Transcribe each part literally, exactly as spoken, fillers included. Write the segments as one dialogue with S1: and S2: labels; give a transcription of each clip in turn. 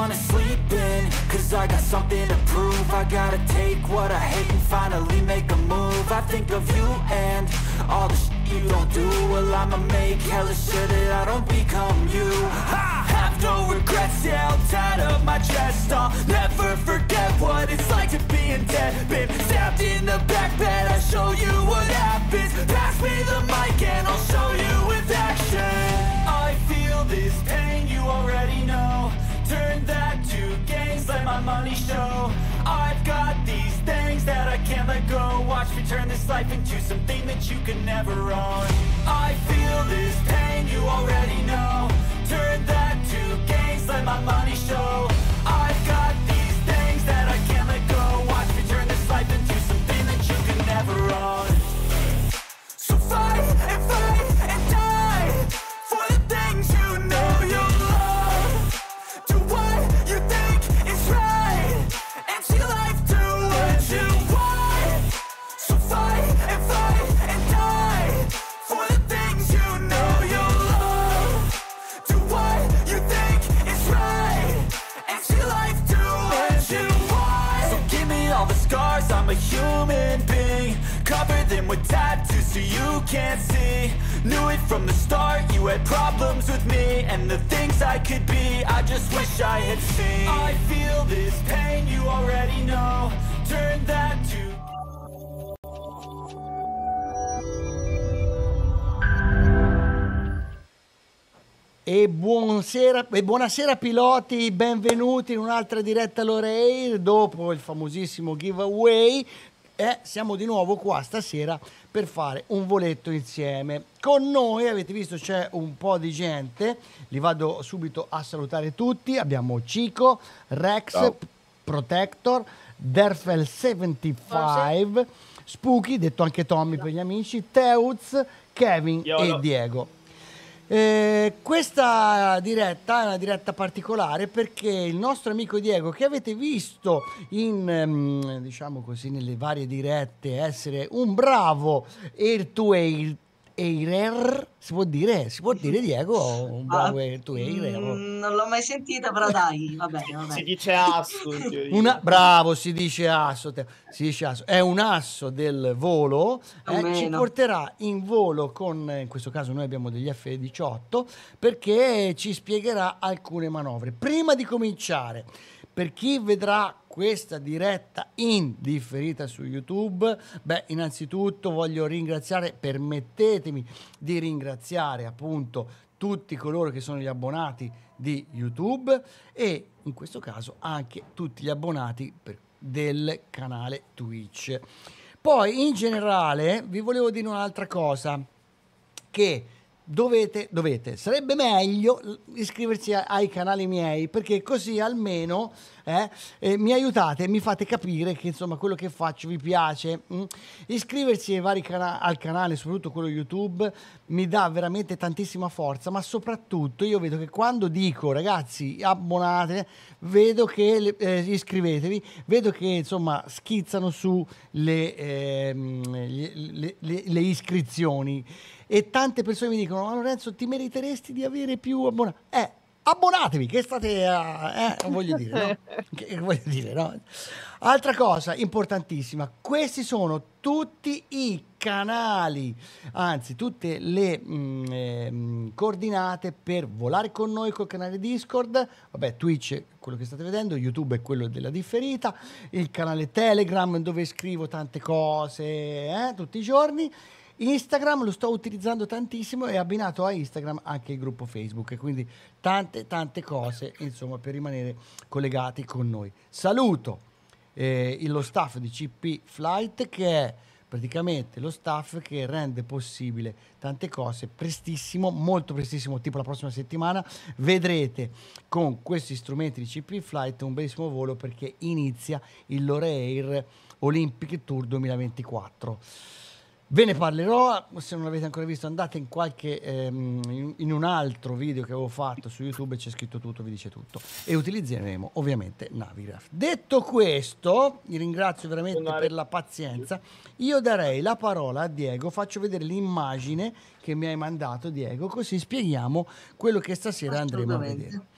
S1: wanna sleep in, cause I got something to prove. I gotta take what I hate and finally make a move. I think of you and all the shit you don't do. Well, I'ma make hella sure that I don't become you. I have no regrets, yeah, I'll tie up my chest. I'll never forget what it's like to be in debt. Been stabbed in the back bed, I'll show you what happens. Pass me the mic and I'll show you with action. I feel this pain, you already know. Turn that to gains, let my money show. I've got these things that I can't let go. Watch me turn this life into something that you can never own. I feel this pain, you already know. Turn that to gains, let my money show. I've got these things that I can't let go. Watch me turn this life into something that you can never own. So fight and fight and die for the things you know you love. Do what you think is right and see life do what you want. So fight and fight and die for the things you know you love. Do what you think is right and see life do what you want. So give me all the scars, I'm a human being. Cover them with tattoos so you can't see. Knew it from the start, you had problems with me and the things I could be, I just wish I had seen. I feel this pain, you already know. Turn that to...
S2: E buonasera, e buonasera piloti, benvenuti in un'altra diretta Loreir dopo il famosissimo giveaway. E siamo di nuovo qua stasera per fare un voletto insieme. Con noi, avete visto, c'è un po' di gente, li vado subito a salutare tutti. Abbiamo Cico, Rex,
S3: Ciao.
S2: Protector, Derfel settantacinque, Spooky, detto anche Tommy per gli amici, Teuz, Kevin
S3: Iolo.
S2: e Diego. Eh, questa diretta è una diretta particolare perché il nostro amico Diego, che avete visto in ehm, diciamo così nelle varie dirette essere un bravo air-to-air, air, si può dire, si può dire Diego, un bravo
S4: Ah,
S2: air-to-air.
S4: mm, non l'ho mai sentita, però dai, va bene, va
S3: Si
S4: bene.
S3: dice asso in teoria.
S2: Una, bravo, si dice asso, te- si dice asso, è un asso del volo,
S4: Più o
S2: eh, ci
S4: meno.
S2: porterà in volo con, in questo caso noi abbiamo degli F diciotto, perché ci spiegherà alcune manovre. Prima di cominciare, per chi vedrà questa diretta in differita su YouTube, beh, innanzitutto voglio ringraziare, permettetemi di ringraziare appunto tutti coloro che sono gli abbonati di YouTube e in questo caso anche tutti gli abbonati per- del canale Twitch. Poi in generale vi volevo dire un'altra cosa, che dovete, dovete, sarebbe meglio iscriversi a- ai canali miei, perché così almeno eh, eh, mi aiutate e mi fate capire che insomma quello che faccio vi piace. mm. Iscriversi ai vari cana- al canale, soprattutto quello YouTube, mi dà veramente tantissima forza, ma soprattutto io vedo che quando dico ragazzi abbonate, vedo che le- eh, iscrivetevi, vedo che insomma schizzano su le, ehm, le- le- le- le iscrizioni e tante persone mi dicono: ma Lorenzo, ti meriteresti di avere più abbonati? Eh, abbonatevi, che state a... Eh, voglio dire, no? Che, che voglio dire, no? Altra cosa importantissima, questi sono tutti i canali, anzi tutte le mh, ehm, coordinate per volare con noi col canale Discord. Vabbè, Twitch è quello che state vedendo, YouTube è quello della differita, il canale Telegram dove scrivo tante cose eh, tutti i giorni. Instagram lo sto utilizzando tantissimo e abbinato a Instagram anche il gruppo Facebook, e quindi tante tante cose insomma per rimanere collegati con noi. Saluto eh, lo staff di C P Flight, che è praticamente lo staff che rende possibile tante cose. Prestissimo, molto prestissimo, tipo la prossima settimana vedrete con questi strumenti di C P Flight un bellissimo volo, perché inizia il Loreir Olympic Tour duemilaventiquattro. Ve ne parlerò, se non l'avete ancora visto andate in qualche ehm, in, in un altro video che avevo fatto su YouTube, c'è scritto tutto, vi dice tutto, e utilizzeremo ovviamente Navigraph. Detto questo, vi ringrazio veramente per la pazienza. Io darei la parola a Diego, faccio vedere l'immagine che mi hai mandato Diego, così spieghiamo quello che stasera andremo a vedere.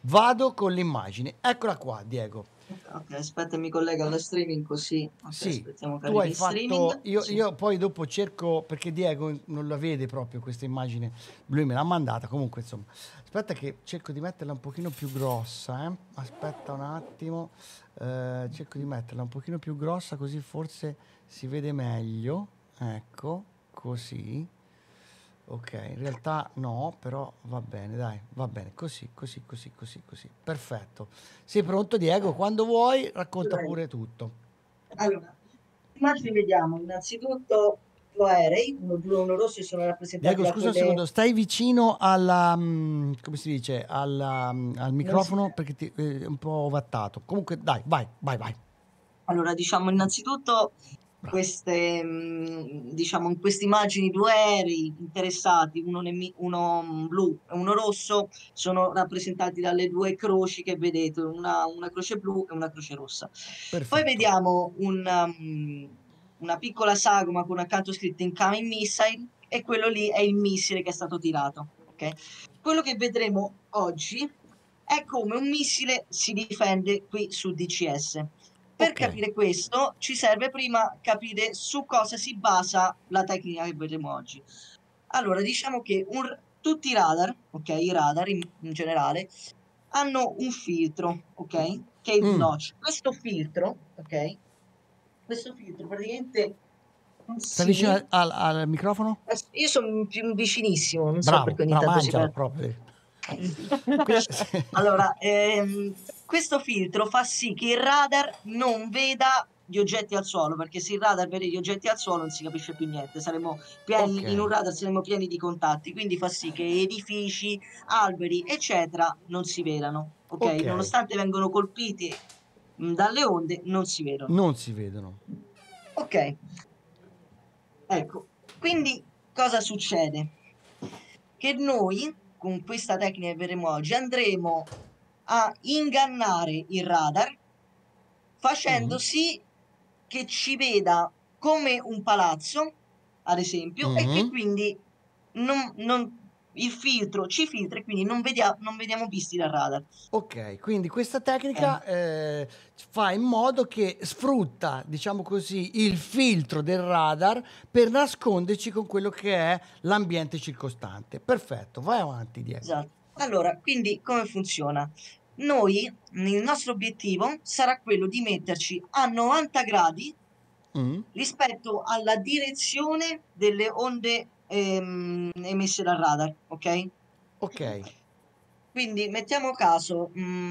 S2: Vado con l'immagine. Eccola qua, Diego.
S4: Ok, aspetta, mi collega allo streaming così. Ok,
S2: Sì,
S4: aspettiamo che
S2: tu hai
S4: arrivi in streaming.
S2: fatto, io,
S4: Sì.
S2: io poi dopo cerco, perché Diego non la vede proprio questa immagine, lui me l'ha mandata, comunque insomma, aspetta che cerco di metterla un pochino più grossa, eh? Aspetta un attimo, eh, cerco di metterla un pochino più grossa così forse si vede meglio, ecco, così. Ok, in realtà no, però va bene, dai, va bene, così, così, così, così, così. Perfetto. Sei pronto, Diego? Quando vuoi, racconta
S4: Dai.
S2: pure tutto.
S4: Allora, immagini vediamo innanzitutto due aerei, uno blu e uno rosso, sono rappresentati
S2: Diego,
S4: da
S2: scusa un
S4: quelle...
S2: secondo, stai vicino alla, mm, come si dice, alla, mm, al
S4: non si-
S2: microfono perché ti, eh, è un po' ovattato. Comunque, dai, vai, vai, vai.
S4: Allora, diciamo innanzitutto
S2: Bravo.
S4: queste, mh, diciamo, in queste immagini due aerei interessati, uno, nemi- uno mh, blu e uno rosso, sono rappresentati dalle due croci che vedete, una, una croce blu e una croce rossa. Poi
S2: Perfetto.
S4: vediamo un, um, una piccola sagoma con accanto scritto Incoming Missile e quello lì è il missile che è stato tirato. Ok? Quello che vedremo oggi è come un missile si difende qui su D C S. Per
S2: Ok.
S4: capire questo ci serve prima capire su cosa si basa la tecnica che vedremo oggi. Allora, diciamo che un- tutti i radar, ok, i radar in, in generale, hanno un filtro, ok, che è il
S2: Mm.
S4: notch. Questo filtro, ok, questo filtro praticamente
S2: Stai vicino
S4: sì,
S2: al, al- al microfono?
S4: io sono più vicinissimo, non so
S2: Bravo,
S4: perché ogni
S2: bravo,
S4: tanto si
S2: mangialo
S4: perde.
S2: proprio. Que-
S4: Allora, ehm, questo filtro fa sì che il radar non veda gli oggetti al suolo, perché se il radar vede gli oggetti al suolo non si capisce più niente, saremo
S2: Ok,
S4: pieni, in un radar saremo pieni di contatti, quindi fa sì che edifici, alberi, eccetera, non si vedano, ok?
S2: ok,
S4: Nonostante vengono colpiti mh, dalle onde, non si vedono.
S2: non si vedono.
S4: Ok, ecco, quindi cosa succede? Che noi, con questa tecnica che vedremo oggi, andremo a ingannare il radar facendo
S2: Mm.
S4: sì che ci veda come un palazzo, ad esempio, e che
S2: Mm.
S4: quindi non, non- il filtro ci filtra e quindi non vedia- non vediamo visti dal radar.
S2: Ok, quindi questa
S4: Ok?
S2: tecnica eh, fa in modo che sfrutta, diciamo così, il filtro del radar per nasconderci con quello che è l'ambiente circostante. Perfetto, vai avanti, Diego.
S4: Esatto. Allora, quindi come funziona? Noi, il nostro obiettivo sarà quello di metterci a novanta gradi
S2: Mm.
S4: rispetto alla direzione delle onde ehm, emesse dal radar, ok?
S2: Ok,
S4: Quindi mettiamo caso mh,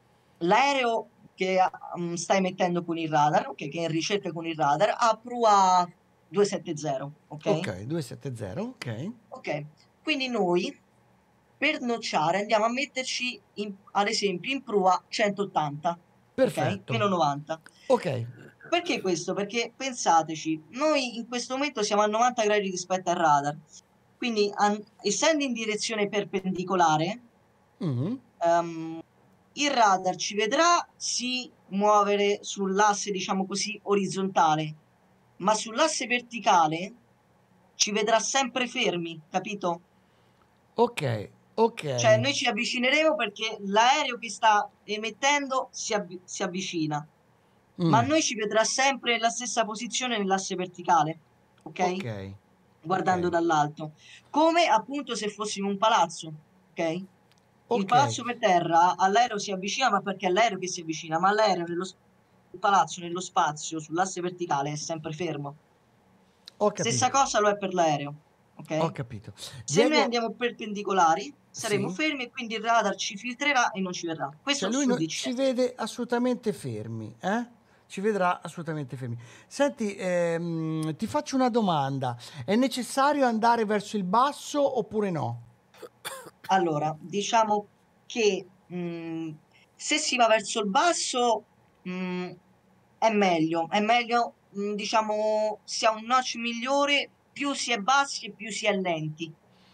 S4: l'aereo che mh, sta emettendo con il radar, ok, che è in ricerca con il radar, ha prua duecentosettanta, ok?
S2: ok, duecentosettanta, ok,
S4: Ok, quindi noi per nocciare andiamo a metterci in- ad esempio in prua centottanta, ok?
S2: perfetto.
S4: Meno novanta.
S2: Ok,
S4: Perché questo? Perché pensateci, noi in questo momento siamo a novanta gradi rispetto al radar, quindi an- essendo in direzione perpendicolare,
S2: mm.
S4: ehm, il radar ci vedrà si muovere sull'asse, diciamo così, orizzontale, ma sull'asse verticale ci vedrà sempre fermi, capito?
S2: Ok, ok,
S4: Cioè noi ci avvicineremo perché l'aereo che sta emettendo si, avvi- si avvicina, ma
S2: mm.
S4: noi ci vedrà sempre nella stessa posizione nell'asse verticale, ok?
S2: Ok, ok,
S4: Guardando dall'alto, come appunto se fossimo un palazzo, ok? Il
S2: ok,
S4: palazzo per terra all'aereo si avvicina, ma perché è l'aereo che si avvicina, ma l'aereo nello s- il palazzo nello spazio, sull'asse verticale, è sempre fermo.
S2: ho
S4: Stessa
S2: capito,
S4: cosa lo è per l'aereo,
S2: ho
S4: ok?
S2: capito.
S4: Se noi
S2: Diego,
S4: andiamo perpendicolari, saremo
S2: sì?
S4: fermi e quindi il radar ci filtrerà e non ci verrà.
S2: Cioè
S4: Questo
S2: lui
S4: sul
S2: no- ci
S4: D C S.
S2: vede assolutamente fermi, eh? Ci vedrà assolutamente fermi. Senti, ehm, ti faccio una domanda. È necessario andare verso il basso oppure no?
S4: Allora, diciamo che mh, se si va verso il basso mh, è meglio, è meglio, mh, diciamo, si ha un notch migliore, più si è bassi e più si è lenti,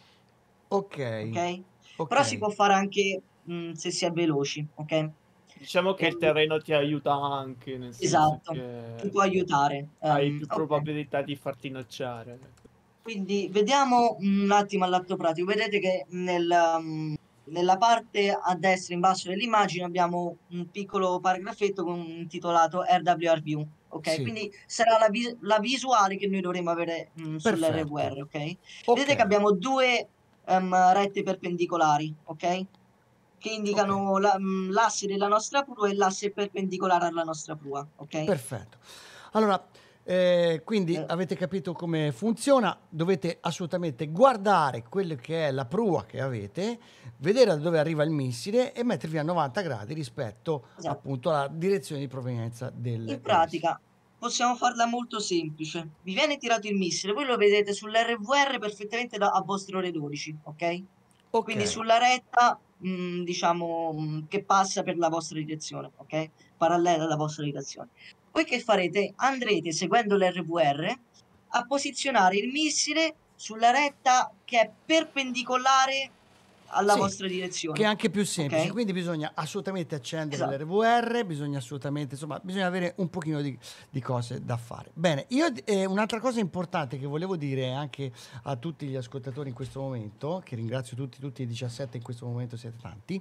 S2: Ok,
S4: ok?
S2: ok.
S4: Però si può fare anche mh, se si è veloci, ok?
S3: Diciamo che il
S4: Ehm,
S3: terreno ti aiuta anche, nel senso
S4: esatto, ti
S3: che
S4: può aiutare.
S3: hai
S4: Ehm,
S3: più
S4: ok.
S3: probabilità di farti nocciare.
S4: Quindi vediamo un attimo all'atto pratico. Vedete che nel, um, nella parte a destra in basso dell'immagine abbiamo un piccolo paragrafetto con intitolato R W R View, ok?
S2: Sì,
S4: Quindi sarà la, vis- la visuale che noi dovremo avere mm, sull'R V R,
S2: perfetto.
S4: ok? Vedete che
S2: Ok,
S4: abbiamo due ehm, rette perpendicolari, ok? Che
S2: ok.
S4: indicano la- mm, l'asse della nostra prua e l'asse perpendicolare alla nostra prua, ok?
S2: Perfetto. Allora, eh, quindi
S4: Eh,
S2: avete capito come funziona, dovete assolutamente guardare quello che è la prua che avete, vedere da dove arriva il missile e mettervi a novanta gradi rispetto
S4: esatto.
S2: appunto alla direzione di provenienza del,
S4: In
S2: del missile.
S4: pratica possiamo farla molto semplice. Vi viene tirato il missile, voi lo vedete sull'R V R perfettamente da- a vostre ore dodici, ok?
S2: Ok,
S4: Quindi sulla retta, mh, diciamo, mh, che passa per la vostra direzione, ok? Parallela alla vostra direzione. Voi che farete? Andrete, seguendo l'R V R, a posizionare il missile sulla retta che è perpendicolare alla
S2: sì,
S4: vostra
S2: che è
S4: direzione,
S2: anche più semplice,
S4: ok?
S2: quindi bisogna assolutamente accendere
S4: Esatto.
S2: l'R V R, bisogna assolutamente, insomma, bisogna avere un pochino di, di cose da fare. Bene, io eh, un'altra cosa importante che volevo dire anche a tutti gli ascoltatori in questo momento, che ringrazio tutti, tutti i diciassette in questo momento siete tanti,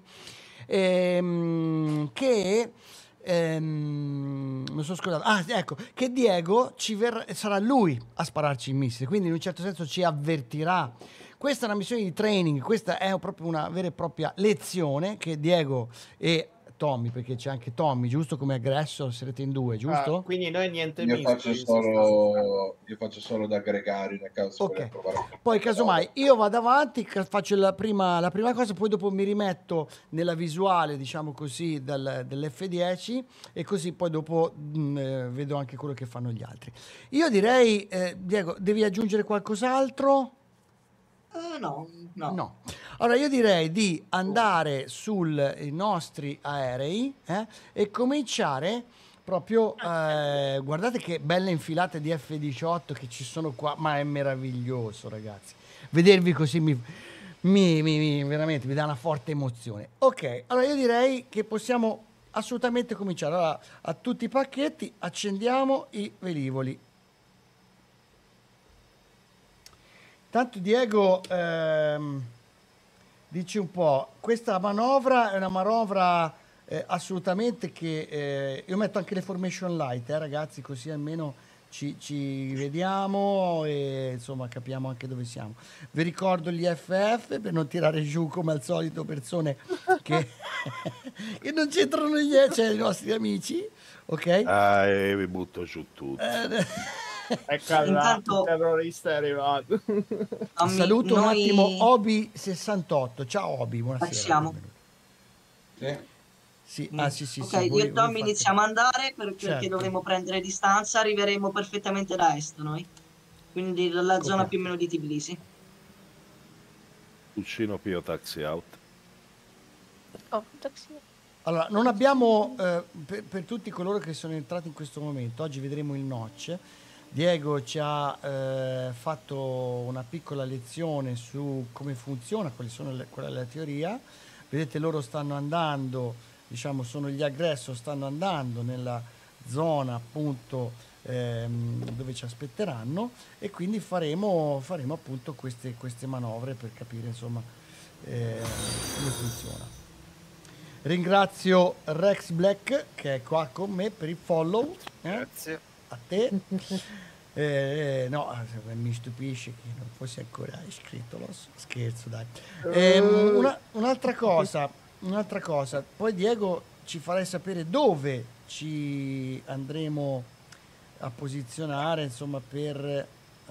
S2: ehm, che ehm, mi sono scordato, ah ecco, che Diego ci verrà, sarà lui a spararci il missile, quindi in un certo senso ci avvertirà. Questa è una missione di training, questa è proprio una vera e propria lezione che Diego e Tommy, perché c'è anche Tommy, giusto, come aggressor, sarete in due,
S3: Ah,
S2: giusto?
S3: quindi noi niente
S5: Io faccio
S3: missili in sostanza.
S5: solo, io faccio solo da gregario nel caso si voglia
S2: Ok,
S5: provare a fare
S2: poi
S5: una
S2: casomai
S5: manovra.
S2: io vado avanti, ca- faccio la prima, la prima cosa, poi dopo mi rimetto nella visuale, diciamo così, del- dell'F dieci e così poi dopo mh, eh, vedo anche quello che fanno gli altri. Io direi, eh, Diego, devi aggiungere qualcos'altro?
S4: Eh, no, no.
S2: No. Allora io direi di andare sui nostri aerei eh, e cominciare proprio, eh, guardate che belle infilate di F diciotto che ci sono qua, ma è meraviglioso ragazzi. Vedervi così mi, mi, mi- mi- veramente mi dà una forte emozione. Ok, allora io direi che possiamo assolutamente cominciare. Allora, a tutti i pacchetti accendiamo i velivoli. Tanto Diego, ehm, dici un po', questa manovra è una manovra eh, assolutamente che eh, io metto anche le formation light, eh, ragazzi, così almeno ci, ci vediamo e insomma capiamo anche dove siamo. Vi ricordo gli F F per non tirare giù come al solito persone che, che non c'entrano niente, cioè i nostri amici, ok?
S6: Ah, e vi butto giù tutto.
S2: Eh,
S3: Ecco là, il
S4: Intanto
S3: terrorista è arrivato.
S4: Tommy,
S2: Saluto un
S4: noi
S2: attimo Obi sessantotto. Ciao Obi, buonasera.
S4: passiamo.
S2: benvenuto.
S5: Sì?
S2: Sì, ah sì sì
S4: Ok,
S2: sì.
S4: io
S2: voi-
S4: e
S2: voi
S4: Tommy
S2: fate-
S4: iniziamo ad andare per- perché
S2: Certo.
S4: dovremo prendere distanza, arriveremo perfettamente da est noi, quindi dalla zona
S2: Copiato.
S4: più o meno di Tbilisi.
S6: Cucino Pio Taxi Out.
S7: Oh, taxi.
S2: Allora, non abbiamo, eh, per, per tutti coloro che sono entrati in questo momento, oggi vedremo il notch. Diego ci ha eh, fatto una piccola lezione su come funziona, quali sono le, qual è la teoria. Vedete, loro stanno andando, diciamo, sono gli aggressor, stanno andando nella zona appunto ehm, dove ci aspetteranno e quindi faremo, faremo appunto queste, queste manovre per capire insomma eh, come funziona. Ringrazio Rex Black che è qua con me per il follow. eh?
S6: Grazie.
S2: A te. Eh, eh, no, mi stupisce che non fossi ancora iscritto, lo so, scherzo dai. Ehm, una- un'altra cosa, un'altra cosa, poi Diego ci farai sapere dove ci andremo a posizionare, insomma, per eh,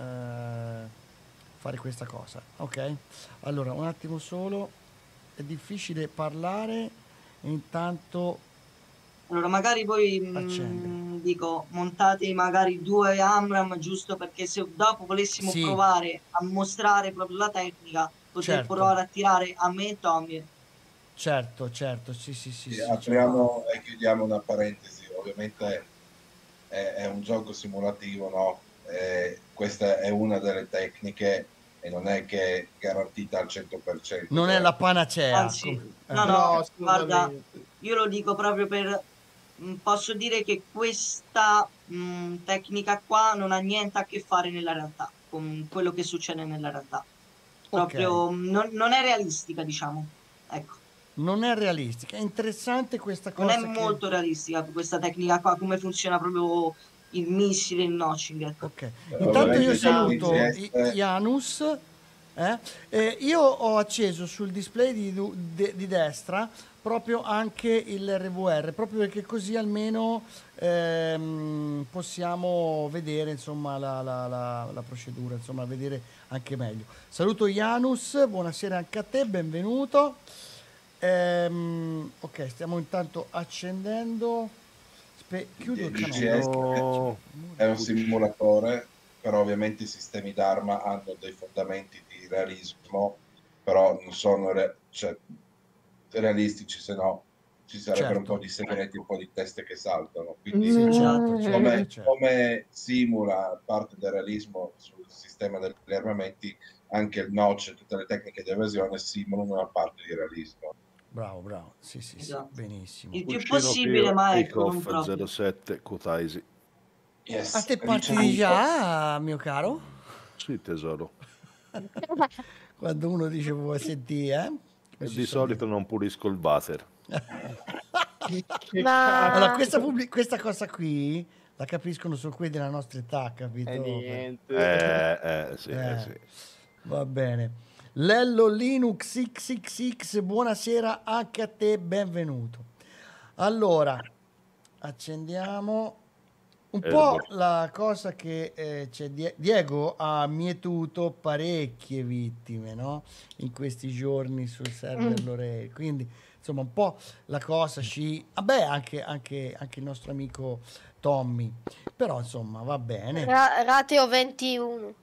S2: fare questa cosa, ok? Allora, un attimo solo, è difficile parlare, e intanto
S4: Allora, magari voi mh,
S2: Accende.
S4: dico, montate magari due Amram giusto perché se dopo volessimo
S2: Sì.
S4: provare a mostrare proprio la tecnica, poter
S2: Certo.
S4: provare a tirare a me e Tommy.
S2: certo, certo, sì, sì, sì,
S5: Sì,
S2: sì,
S5: apriamo e chiudiamo una parentesi. Ovviamente è, è un gioco simulativo, no? Eh, questa è una delle tecniche e non è che è garantita al cento per cento.
S2: non è la panacea.
S4: Anzi,
S2: com- eh.
S4: no, no,
S3: No,
S4: guarda,
S3: assolutamente.
S4: io lo dico proprio per... mh, posso dire che questa mh, tecnica qua non ha niente a che fare nella realtà, con quello che succede nella realtà.
S2: Ok.
S4: Proprio mh, non, non è realistica, diciamo. Ecco.
S2: Non è realistica, è interessante questa
S4: Non
S2: cosa.
S4: è
S2: che-
S4: molto realistica questa tecnica qua, come funziona proprio il missile, il notching. Ecco.
S2: Ok,
S5: Eh,
S2: intanto
S5: ovviamente
S2: io
S5: i
S2: saluto
S5: servizi
S2: I-
S5: est-
S2: Janus. eh. Eh, io ho acceso sul display di, du- de- di destra proprio anche il R V R, proprio perché così almeno ehm, possiamo vedere insomma la, la- la- la procedura, insomma vedere anche meglio. Saluto Janus, buonasera anche a te, benvenuto. Ehm, ok, stiamo intanto accendendo. Spe- chiudo il
S5: Il
S2: canale.
S5: G S
S6: No.
S5: è un simulatore, però ovviamente i sistemi d'arma hanno dei fondamenti di realismo, però non sono re- cioè, realistici, se no ci sarebbero
S2: Certo.
S5: un po' di segreti, un po' di teste che saltano. Quindi
S2: Sì,
S7: Mm.
S2: certo, certo,
S5: come,
S2: certo.
S5: come simula parte del realismo sul sistema degli armamenti, anche il notch e tutte le tecniche di evasione simulano una parte di realismo.
S2: Bravo, bravo. Sì, sì, sì,
S4: Esatto.
S2: benissimo.
S4: Il più
S6: Cuscino
S4: possibile,
S6: Pio,
S4: ma ecco, non
S6: Takeoff
S4: proprio.
S6: zero sette Kutaisi.
S5: Yes,
S2: A te parti
S5: ricevuto.
S2: già, mio caro?
S6: Sì, tesoro.
S2: Quando uno dice vuoi sentire, eh?
S6: E
S2: Come si
S6: di
S2: suol
S6: solito non pulisco il water.
S3: Che
S7: Ma-
S3: cazzo
S2: Allora, questa, pubblic- questa cosa qui la capiscono solo quelli della nostra età, capito?
S3: è niente.
S6: Eh, eh, sì, eh,
S2: Eh,
S6: sì.
S2: Va bene. Lello Linux X X X, buonasera anche a te, benvenuto. Allora, accendiamo un po'
S6: Erbor.
S2: la cosa che eh, c'è. Die- Diego ha mietuto parecchie vittime, no? In questi giorni sul server
S7: Mm.
S2: Lorei. Quindi, insomma, un po' la cosa ci... Vabbè, anche, anche, anche il nostro amico Tommy. Però, insomma, va bene.
S7: Ra- Rateo ventuno.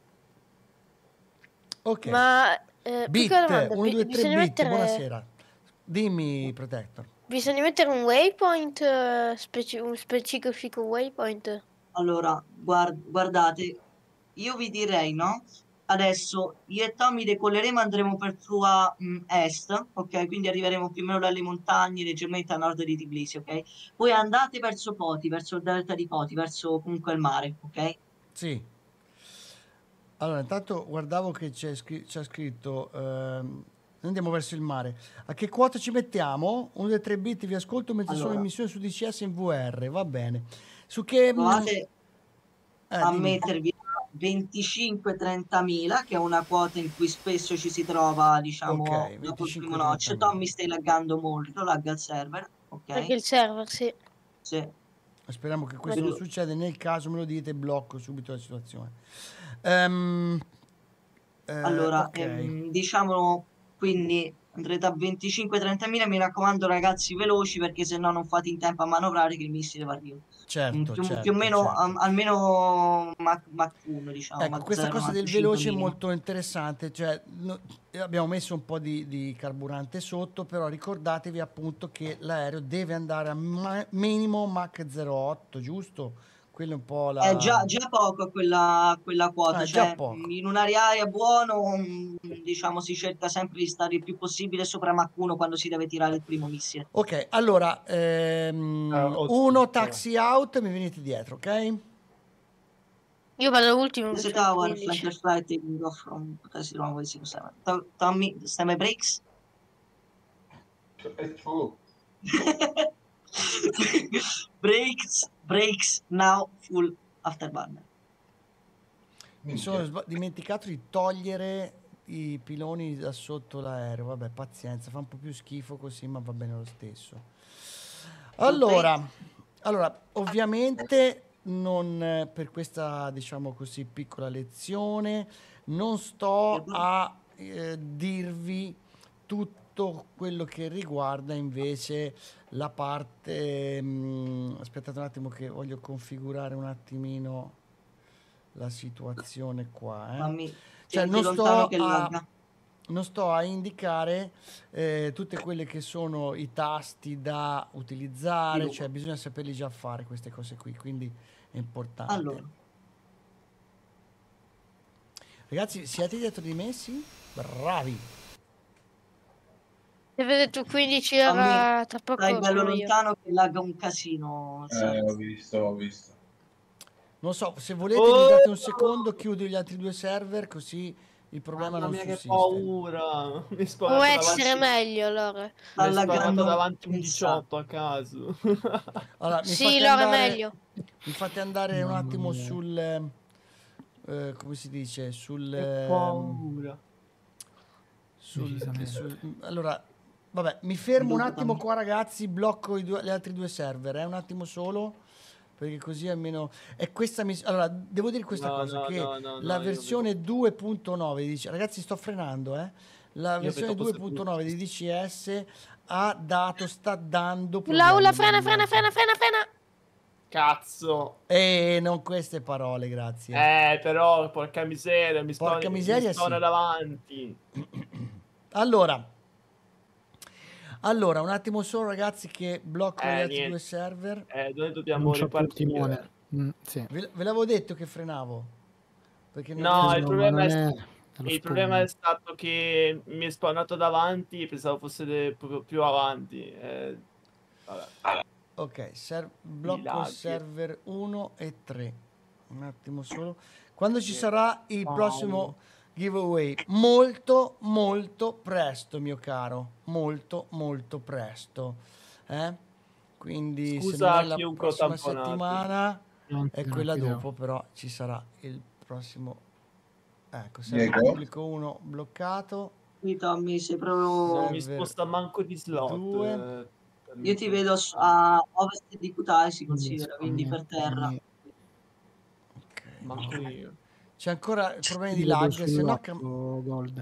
S2: Ok.
S7: Ma eh,
S2: Bit,
S7: piccola domanda,
S2: uno,
S7: bi-
S2: due, tre
S7: bisogna
S2: bit,
S7: mettere,
S2: buonasera. Dimmi, Protector.
S7: bisogna mettere un waypoint, eh, speci- un specifico waypoint.
S4: Allora, guard- guardate, io vi direi, no? Adesso io e Tommy decolleremo, andremo per Frua mh, Est, ok? Quindi arriveremo più o meno dalle montagne, leggermente a nord di Tbilisi, ok? Poi andate verso Poti, verso il delta di Poti, verso comunque il mare, ok?
S2: Sì. Allora, intanto guardavo che c'è, scri- c'è scritto ehm, andiamo verso il mare. A che quota ci mettiamo? uno dei tre bit vi ascolto mentre sono in
S4: Allora.
S2: missione su D C S in V R, va bene. Su che... mh,
S4: Provate
S2: eh,
S4: a
S2: dimmi.
S4: mettervi venticinque trentamila, che è una quota in cui spesso ci si trova, diciamo,
S2: Ok,
S4: dopo il primo
S2: venticinque
S4: notch.
S2: trentamila.
S4: Tommy stai laggando molto, lagga il server,
S7: Perché
S4: ok?
S7: il server, sì.
S4: Sì.
S2: Speriamo che questo non
S4: Quello-
S2: succeda. Nel caso me lo dite, blocco subito la situazione. Ehm, eh,
S4: Allora,
S2: ok.
S4: ehm, diciamo, quindi andrete a venticinque trentamila, mi raccomando ragazzi veloci perché se no non fate in tempo a manovrare che il missile va via. Mm,
S2: Certo,
S4: più,
S2: certo,
S4: più o meno,
S2: certo.
S4: am- almeno Mach, Mach uno, diciamo,
S2: Ecco,
S4: Mach
S2: questa
S4: zero,
S2: cosa
S4: Mach
S2: del
S4: cinque
S2: veloce è
S4: minimo.
S2: molto interessante, cioè no- abbiamo messo un po' di, di carburante sotto, però ricordatevi appunto che l'aereo deve andare a ma- minimo Mach zero virgola otto, giusto? Quello è un po' la...
S4: È già, già poco quella, quella quota,
S2: Ah, è già
S4: cioè
S2: poco.
S4: in un'area buono, mm, diciamo, si cerca sempre di stare il più possibile sopra Mach uno quando si deve tirare il primo missile.
S2: Ok, allora, ehm,
S3: Ah, ho
S2: uno
S3: scritto.
S2: taxi out, mi venite dietro, ok?
S7: Io vado all'ultimo,
S4: The
S7: che sono
S4: tower,
S7: quindici.
S4: flanker flight taking off from Potassium runway zero seven. To- Tommy, stand by brakes. Brakes, brakes, now, full afterburner.
S2: Mi sono sba- dimenticato di togliere i piloni da sotto l'aereo, vabbè, pazienza, fa un po' più schifo così, ma va bene lo stesso. Allora, allora ovviamente non eh, per questa, diciamo così, piccola lezione non sto a eh, dirvi tutto quello che riguarda invece la parte... mm, aspettate un attimo che voglio configurare un attimino la situazione qua. eh.
S4: Mammi,
S2: Cioè,
S4: tieniti
S2: non
S4: lontano
S2: sto,
S4: che
S2: a,
S4: lagga.
S2: non sto a indicare eh, tutte quelle che sono i tasti da utilizzare,
S4: Sviluppo.
S2: cioè bisogna saperli già fare queste cose qui, quindi è importante.
S4: Allora,
S2: Ragazzi, siete dietro di me? Sì? Bravi.
S7: Se vedete quindici era tra poco
S4: stai bello
S7: sono io.
S4: lontano che lagga un casino. il
S5: Eh,
S4: server.
S5: ho visto, ho visto.
S2: Non so, se volete mi date un secondo, chiudo gli altri due server così il problema
S8: Mamma
S2: non
S8: mia, che
S2: sussiste.
S8: paura. Mi
S7: Può
S8: spawnato
S7: essere
S8: davanti,
S7: meglio allora.
S8: mi è
S4: Dalla
S8: spawnato
S4: gran
S8: davanti un
S4: pensata.
S8: diciotto a caso.
S2: Allora, mi
S7: Sì,
S2: fate
S7: allora è
S2: andare,
S7: meglio.
S2: mi fate andare un
S9: Mamma
S2: attimo
S9: mia.
S2: sul... eh, eh, come si dice? Sul...
S8: Che
S2: ehm,
S8: paura.
S2: sul,
S9: Decisamente.
S2: sul- allora, vabbè, mi fermo un
S4: Blocco
S2: attimo
S4: tanto.
S2: qua ragazzi, blocco i due- gli altri due server, eh, un attimo solo, perché così almeno... E questa mi... Allora, devo dire questa
S8: No,
S2: cosa,
S8: no,
S2: che
S8: no, no,
S2: la
S8: no, io
S2: versione due punto nove, dice, ragazzi sto frenando, eh, la
S8: Io
S2: versione
S8: vedo
S2: due
S8: cose
S2: punto nove di
S8: brutte.
S2: D C S ha dato, sta dando
S7: Ulla, ulla,
S2: problemi
S7: frena,
S2: nel
S7: frena,
S2: mondo.
S7: frena, frena, frena.
S8: Cazzo.
S2: E non queste parole, grazie.
S8: Eh, però, porca miseria, mi
S2: Porca
S8: spawna, mi
S2: miseria,
S8: spawna
S2: sì.
S8: davanti.
S2: Allora, allora, un attimo solo ragazzi che blocco
S8: Eh,
S2: gli altri
S8: niente.
S2: due server.
S8: Eh, noi dobbiamo
S9: Non c'ho più il
S8: ripartire.
S9: timone. Mm, sì.
S2: Ve, ve l'avevo detto che frenavo. Perché non
S8: No,
S2: riesco-
S8: il
S9: No,
S8: problema
S9: ma
S8: è,
S9: non è-
S8: sta-
S9: è lo
S8: il problema è
S9: spawn.
S8: stato che mi è spawnato davanti, pensavo fosse de- proprio più avanti. Eh, vabbè.
S2: Ok, ser- blocco
S8: laghi.
S2: server uno e tre. Un attimo solo. Quando ci
S8: Che
S2: sarà il
S8: palle.
S2: prossimo giveaway? Molto, molto presto, mio caro. Molto, molto presto. Eh? Quindi se
S8: Scusa
S2: non è la
S8: chiunque ho
S2: prossima
S8: tamponato.
S2: settimana,
S9: Non
S2: è
S9: te ne
S2: quella
S9: chiedevo.
S2: dopo, però ci sarà il prossimo. Ecco,
S5: Diego?
S2: server pubblico uno bloccato.
S4: Sì, Tommy, sei proprio...
S8: Non mi
S2: Server
S8: sposta manco di slot.
S2: due.
S8: eh, per
S4: Io ti
S8: me.
S4: vedo s- a ovest di Kutai, si
S9: Quindi
S4: considera, quindi per
S9: spawni-
S4: terra.
S9: spawni-
S2: Ok,
S8: Manco
S2: no.
S8: io.
S2: C'è ancora problemi di
S9: Io vedo
S2: lag, se no cam-
S9: sull'otto gold.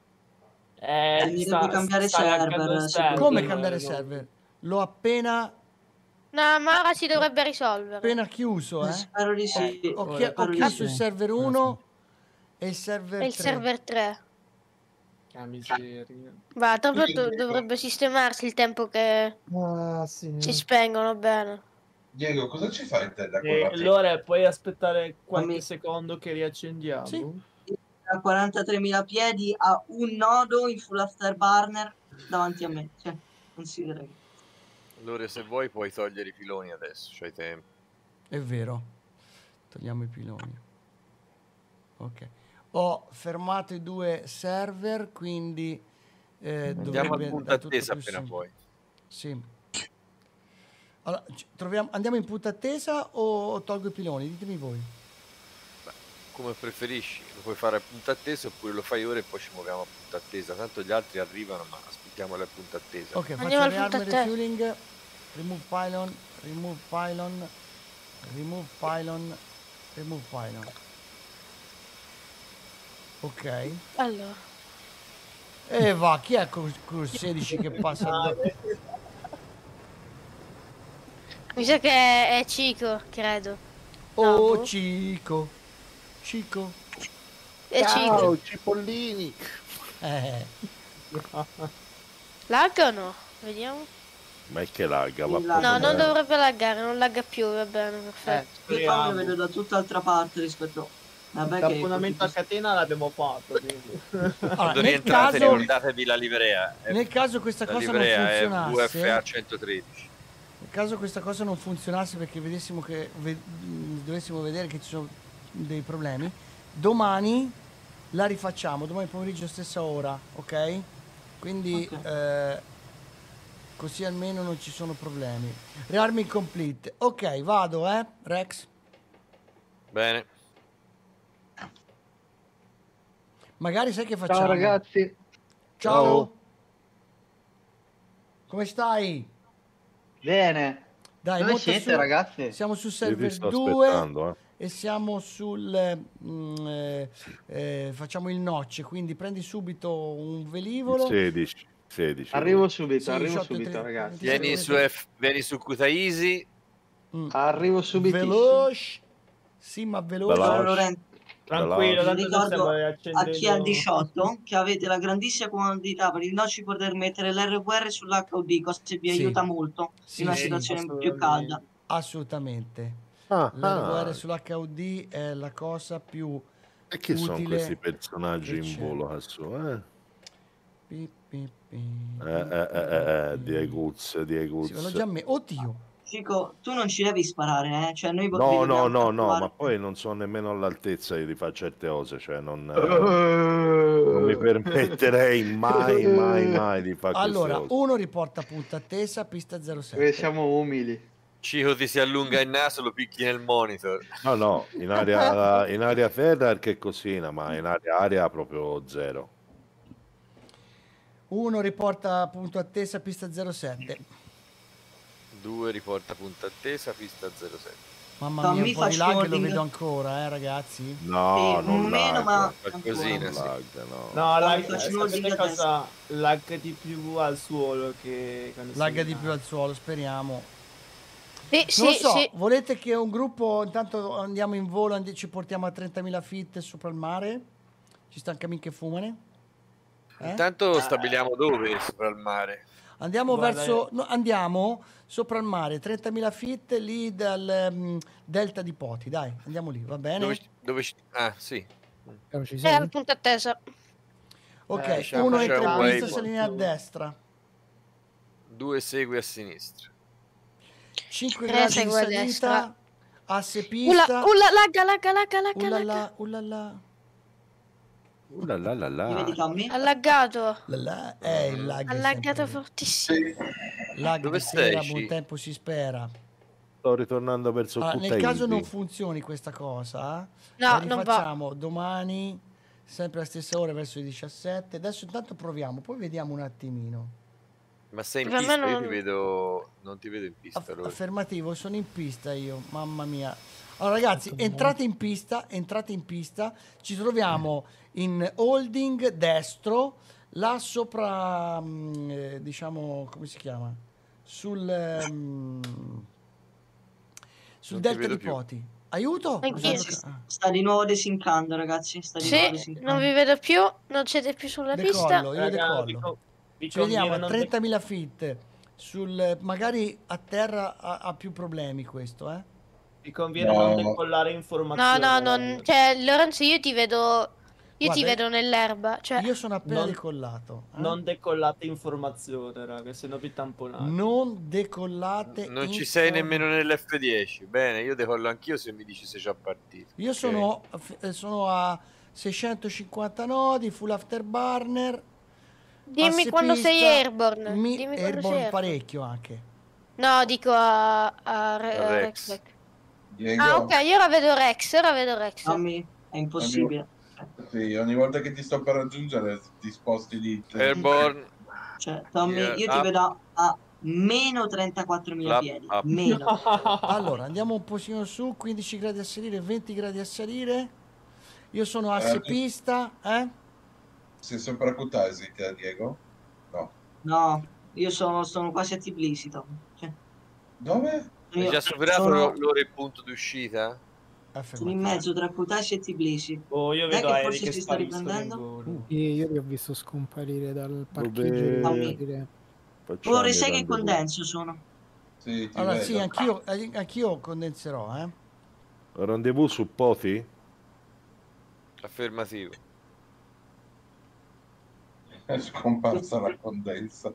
S8: Eh,
S4: Bisognerebbe
S8: sta,
S4: cambiare
S8: sta laggando
S4: server,
S8: il
S4: secondo
S2: come
S4: me.
S2: cambiare
S8: no.
S2: server? L'ho appena,
S7: No, ma ora si dovrebbe risolvere.
S2: appena chiuso, eh.
S4: Spero di sì.
S2: Ho,
S8: ora
S2: chi- ho
S4: spero di
S2: chiuso il
S4: sì.
S2: server uno e il server
S7: È il
S2: tre.
S7: server tre.
S8: Che miseria.
S7: Va, dopo
S5: Quindi,
S7: do-
S5: Diego-
S7: dovrebbe sistemarsi il tempo che
S9: Ah, sì.
S7: si spengono bene.
S5: Diego, cosa ci fai te da
S8: E
S5: quella parte?
S8: allora puoi aspettare qualche
S4: Fammi-
S8: secondo che riaccendiamo?
S2: Sì.
S4: A quarantatremila piedi a un nodo in full afterburner davanti a me. Cioè, considera che...
S10: Allora, se vuoi puoi togliere i piloni adesso, c'hai tempo.
S2: È vero. Togliamo i piloni. Ok. Ho fermato i due server, quindi eh,
S10: Andiamo
S2: dovrebbe
S10: al punto
S2: andare tutto
S10: attesa
S2: più
S10: appena
S2: sem-
S10: puoi.
S2: Sì. Allora, ci- troviamo, andiamo in punta attesa o tolgo i piloni? Ditemi voi.
S10: Come preferisci, lo puoi fare a punta attesa oppure lo fai ora e poi ci muoviamo a punta attesa. Tanto gli altri arrivano, ma aspettiamoli a punta attesa.
S2: Ok,
S7: Andiamo
S2: faccio
S7: al
S2: rearm
S7: punto a te.
S2: refueling, remove pylon, remove pylon, remove pylon, remove pylon. Ok.
S7: Allora,
S2: E va, chi è col, col sedici che passa? da-
S7: mi sa che è Cico, credo.
S2: Oh,
S7: boh.
S2: Cico. Cico.
S7: È Cico.
S6: Ciao, cipollini.
S2: Eh,
S7: Lagga o no? Vediamo.
S6: Ma è che lagga, va
S4: Sì,
S6: proprio
S7: No, non
S6: bene.
S7: dovrebbe laggare, non lagga più, va bene,
S8: Eh,
S7: perfetto.
S4: Io qua lo
S8: speriamo.
S4: vedo da tutt'altra parte rispetto... Vabbè che...
S8: L'abbonamento a catena l'abbiamo fatto, quindi.
S2: allora,
S10: Quando
S2: nel
S10: rientrate
S2: caso,
S10: ricordatevi la livrea. È-
S2: nel caso questa
S10: la
S2: cosa non
S10: livrea è
S2: funzionasse,
S10: V F A centotredici.
S2: nel caso questa cosa non funzionasse perché vedessimo che ve- mh, dovessimo vedere che ci sono dei problemi, domani la rifacciamo, domani pomeriggio stessa ora, ok? Quindi
S4: Ok.
S2: eh, così almeno non ci sono problemi. Rearming complete. Ok, vado, eh, Rex.
S10: Bene.
S2: Magari sai che facciamo?
S3: Ciao ragazzi.
S2: Ciao.
S6: Ciao.
S2: Come stai?
S3: Bene.
S2: Dai,
S3: Dove
S2: monta
S3: siete
S2: su-
S3: ragazzi?
S2: Siamo su
S6: Io ti
S2: server
S6: sto
S2: due
S6: aspettando, eh.
S2: e siamo sul mm, eh, eh, facciamo il notch, quindi prendi subito un velivolo.
S6: sedici. sedici.
S3: Arrivo subito,
S2: Sì,
S3: arrivo
S2: diciotto e
S3: subito
S2: tre-
S3: ragazzi.
S2: ventisette.
S10: Vieni su, F- vieni su Kutaisi.
S2: Mm.
S3: Arrivo subitissimo.
S2: Veloce. Sì, ma veloce.
S6: Veloce.
S4: Allora, Lorenzo,
S8: Tranquillo,
S4: vi
S8: tanto noi
S4: ricordo
S8: stiamo
S4: a
S8: riaccendendo.
S4: chi ha il diciotto che avete la grandissima comodità per il nocci poter mettere l'R V R sull'H U D, cosa che vi
S2: Sì.
S4: aiuta molto
S2: Sì,
S4: in una
S2: sì,
S4: situazione più
S8: assolutamente.
S4: calda.
S2: Assolutamente.
S6: Ah,
S2: L'R V R
S6: ah.
S2: sull'H U D è la cosa più
S6: E chi sono
S2: utile
S6: questi personaggi
S2: che
S6: in
S2: c'è.
S6: volo adesso? Eh,
S2: Pi, pi, pi,
S6: eh, eh, eh, eh, Dieguz,
S2: Sì,
S6: Dieguz.
S2: ve l'ho già me- Oddio,
S4: Cico, tu non ci devi sparare, eh? Cioè noi vi
S6: No, no,
S4: dobbiamo
S6: no, no,
S4: trovare-
S6: ma poi non sono nemmeno all'altezza io di fare certe cose, cioè non, eh, non mi permetterei mai, mai, mai di fare queste
S2: Allora,
S6: cose.
S2: uno riporta punta attesa, pista zero
S3: Noi
S2: sette.
S3: siamo umili.
S10: Cico ti si allunga il naso, lo picchi nel monitor.
S6: No, no, in area, in area ferra che cosina, ma in area aria proprio zero.
S2: Uno riporta punto attesa, pista zero sette.
S10: Due riporta punta attesa, pista zero sette.
S2: Mamma
S4: Tommy,
S2: mia, un po' di
S4: faccio
S2: lag lo
S4: ordine.
S2: vedo ancora, eh ragazzi.
S6: No,
S4: Sì,
S6: non
S4: meno,
S6: lag,
S4: ma
S10: qualcosina,
S6: non
S10: sì.
S6: lag, no.
S8: No, lag,
S4: facciamo
S8: sapete
S4: ordine
S8: cosa? Lag di più al suolo che quando si
S2: Lag di
S8: rimane.
S2: più al suolo, speriamo.
S7: Sì,
S2: Non
S7: sì,
S2: lo so,
S7: sì.
S2: volete che un gruppo, intanto andiamo in volo, andi- ci portiamo a trentamila feet sopra il mare? Ci stanno cammin che fumane? Eh?
S10: Intanto stabiliamo dove sopra il mare.
S2: Andiamo
S8: Guarda,
S2: verso, no, andiamo sopra il mare, trentamila feet lì dal mm, delta di Poti, dai, andiamo lì, va bene?
S10: Dove, dove ci- ah, sì.
S9: Però ci
S7: È
S9: sei?
S7: al punto attesa.
S2: Ok,
S8: Eh,
S10: diciamo
S2: uno
S10: c'è
S2: entra
S10: un
S2: in pista,
S10: waypoint.
S2: salina a destra,
S10: Due segui a sinistra.
S2: cinque
S7: Tre
S2: gradi di
S7: segue a
S2: salita,
S7: destra.
S2: asse
S7: Ulla,
S2: pista,
S7: ulla, lagga, lagga, lagga, lagga, lagga.
S2: ullala, ullala,
S6: Uh, la, la, la,
S4: Mi vedi,
S6: la.
S4: Tommy?
S7: Ha laggato.
S2: lala, eh, il lag
S7: Ha
S2: è
S7: laggato
S2: sempre lì.
S7: fortissimo.
S2: Lag
S10: Dove
S2: di sera,
S10: sei,
S2: buon
S10: Ci?
S2: tempo si spera.
S6: Sto ritornando verso
S2: Allora, nel
S6: Kutaisi.
S2: caso non funzioni questa cosa,
S7: No,
S2: la
S7: non va.
S2: rifacciamo domani, sempre alla stessa ora, verso le diciassette. Adesso intanto proviamo, poi vediamo un attimino.
S10: Ma sei in
S7: Per me
S10: pista? Io
S7: non-
S10: ti vedo. Non ti vedo in pista.
S2: Aff-
S10: allora.
S2: affermativo, sono in pista io, mamma mia. Allora ragazzi, entrate in pista, entrate in pista, ci troviamo in holding destro, là sopra, mm, eh, diciamo, come si chiama? Sul, ehm, sul
S10: Non ti
S2: delta
S10: vedo
S2: di
S10: più.
S2: Poti. Aiuto?
S7: Anch'io.
S2: Ragazzi, ah.
S4: Sta di nuovo desincando, ragazzi. Sta di nuovo
S7: Sì,
S4: desincando.
S7: non vi vedo più, non siete più sulla pista.
S2: Decollo, io
S8: Raga, vi,
S2: decollo.
S8: co- vi
S2: Ci vediamo
S8: conviene
S2: a
S8: non
S2: trentamila feet. Sul, magari a terra ha, ha più problemi questo, eh?
S8: de- vi conviene
S5: No.
S8: non decollare
S7: No,
S8: informazioni.
S7: no, non... Cioè, Lorenzo, io ti vedo... Io ti
S2: Guarda,
S7: vedo nell'erba. Cioè,
S2: Io sono appena
S8: non-
S2: decollato. eh?
S8: Non decollate informazione, raga, se no vi tamponate.
S2: Non decollate.
S10: Non ci sei
S2: inform-
S10: nemmeno nell'F dieci. Bene, io decollo anch'io se mi dici sei già partito.
S2: Io
S10: Ok.
S2: sono, eh, sono a seicentocinquanta nodi, full afterburner.
S7: dimmi
S2: asse
S7: quando
S2: pista,
S7: sei airborne.
S2: Mi,
S7: Dimmi quando
S2: airborne
S7: sei airborne.
S2: parecchio anche.
S7: No, dico a, a, Re-
S10: A
S7: a
S10: Rex.
S7: Rex.
S5: Diego,
S7: Ah, ok, io ora vedo Rex, ora vedo Rex.
S4: Tommy, è impossibile.
S5: sì, ogni volta che ti sto per raggiungere ti sposti di...
S10: Airborne.
S4: Cioè, Tommy,
S10: Yeah,
S4: io ti
S10: up.
S4: vedo a meno trentaquattromila
S10: Up,
S4: piedi.
S10: up.
S4: Meno.
S2: Allora, andiamo un pochino su, quindici gradi a salire, venti gradi a salire. Io sono asse
S5: Eh,
S2: pista, eh?
S5: Sei sopra Kutaisi, te, Diego? No.
S4: No, io sono, sono quasi a Tbilisi, Tommy. Cioè,
S5: Dove?
S10: Hai
S4: io
S10: già superato
S4: sono,
S10: l'ora e il punto di uscita?
S4: sono in mezzo tra Kutaisi e Tbilisi.
S8: Oh, io
S4: Dai
S8: vedo
S4: che
S8: aerei
S4: forse
S8: che
S4: si sta
S8: spariscono in
S4: riprendendo?
S8: volo.
S9: Sì, io li ho visto scomparire dal parcheggio.
S6: Dove-
S9: e
S4: Tommy.
S9: dire-
S6: Facciamo
S4: Ore
S6: i
S4: sei che
S6: rendezvous.
S4: condenso sono.
S5: Sì, ti
S2: Allora
S5: vedo.
S2: sì, anch'io, eh, anch'io condenserò, eh?
S6: Rendezvous su Poti?
S10: Affermativo.
S5: È scomparsa la condensa.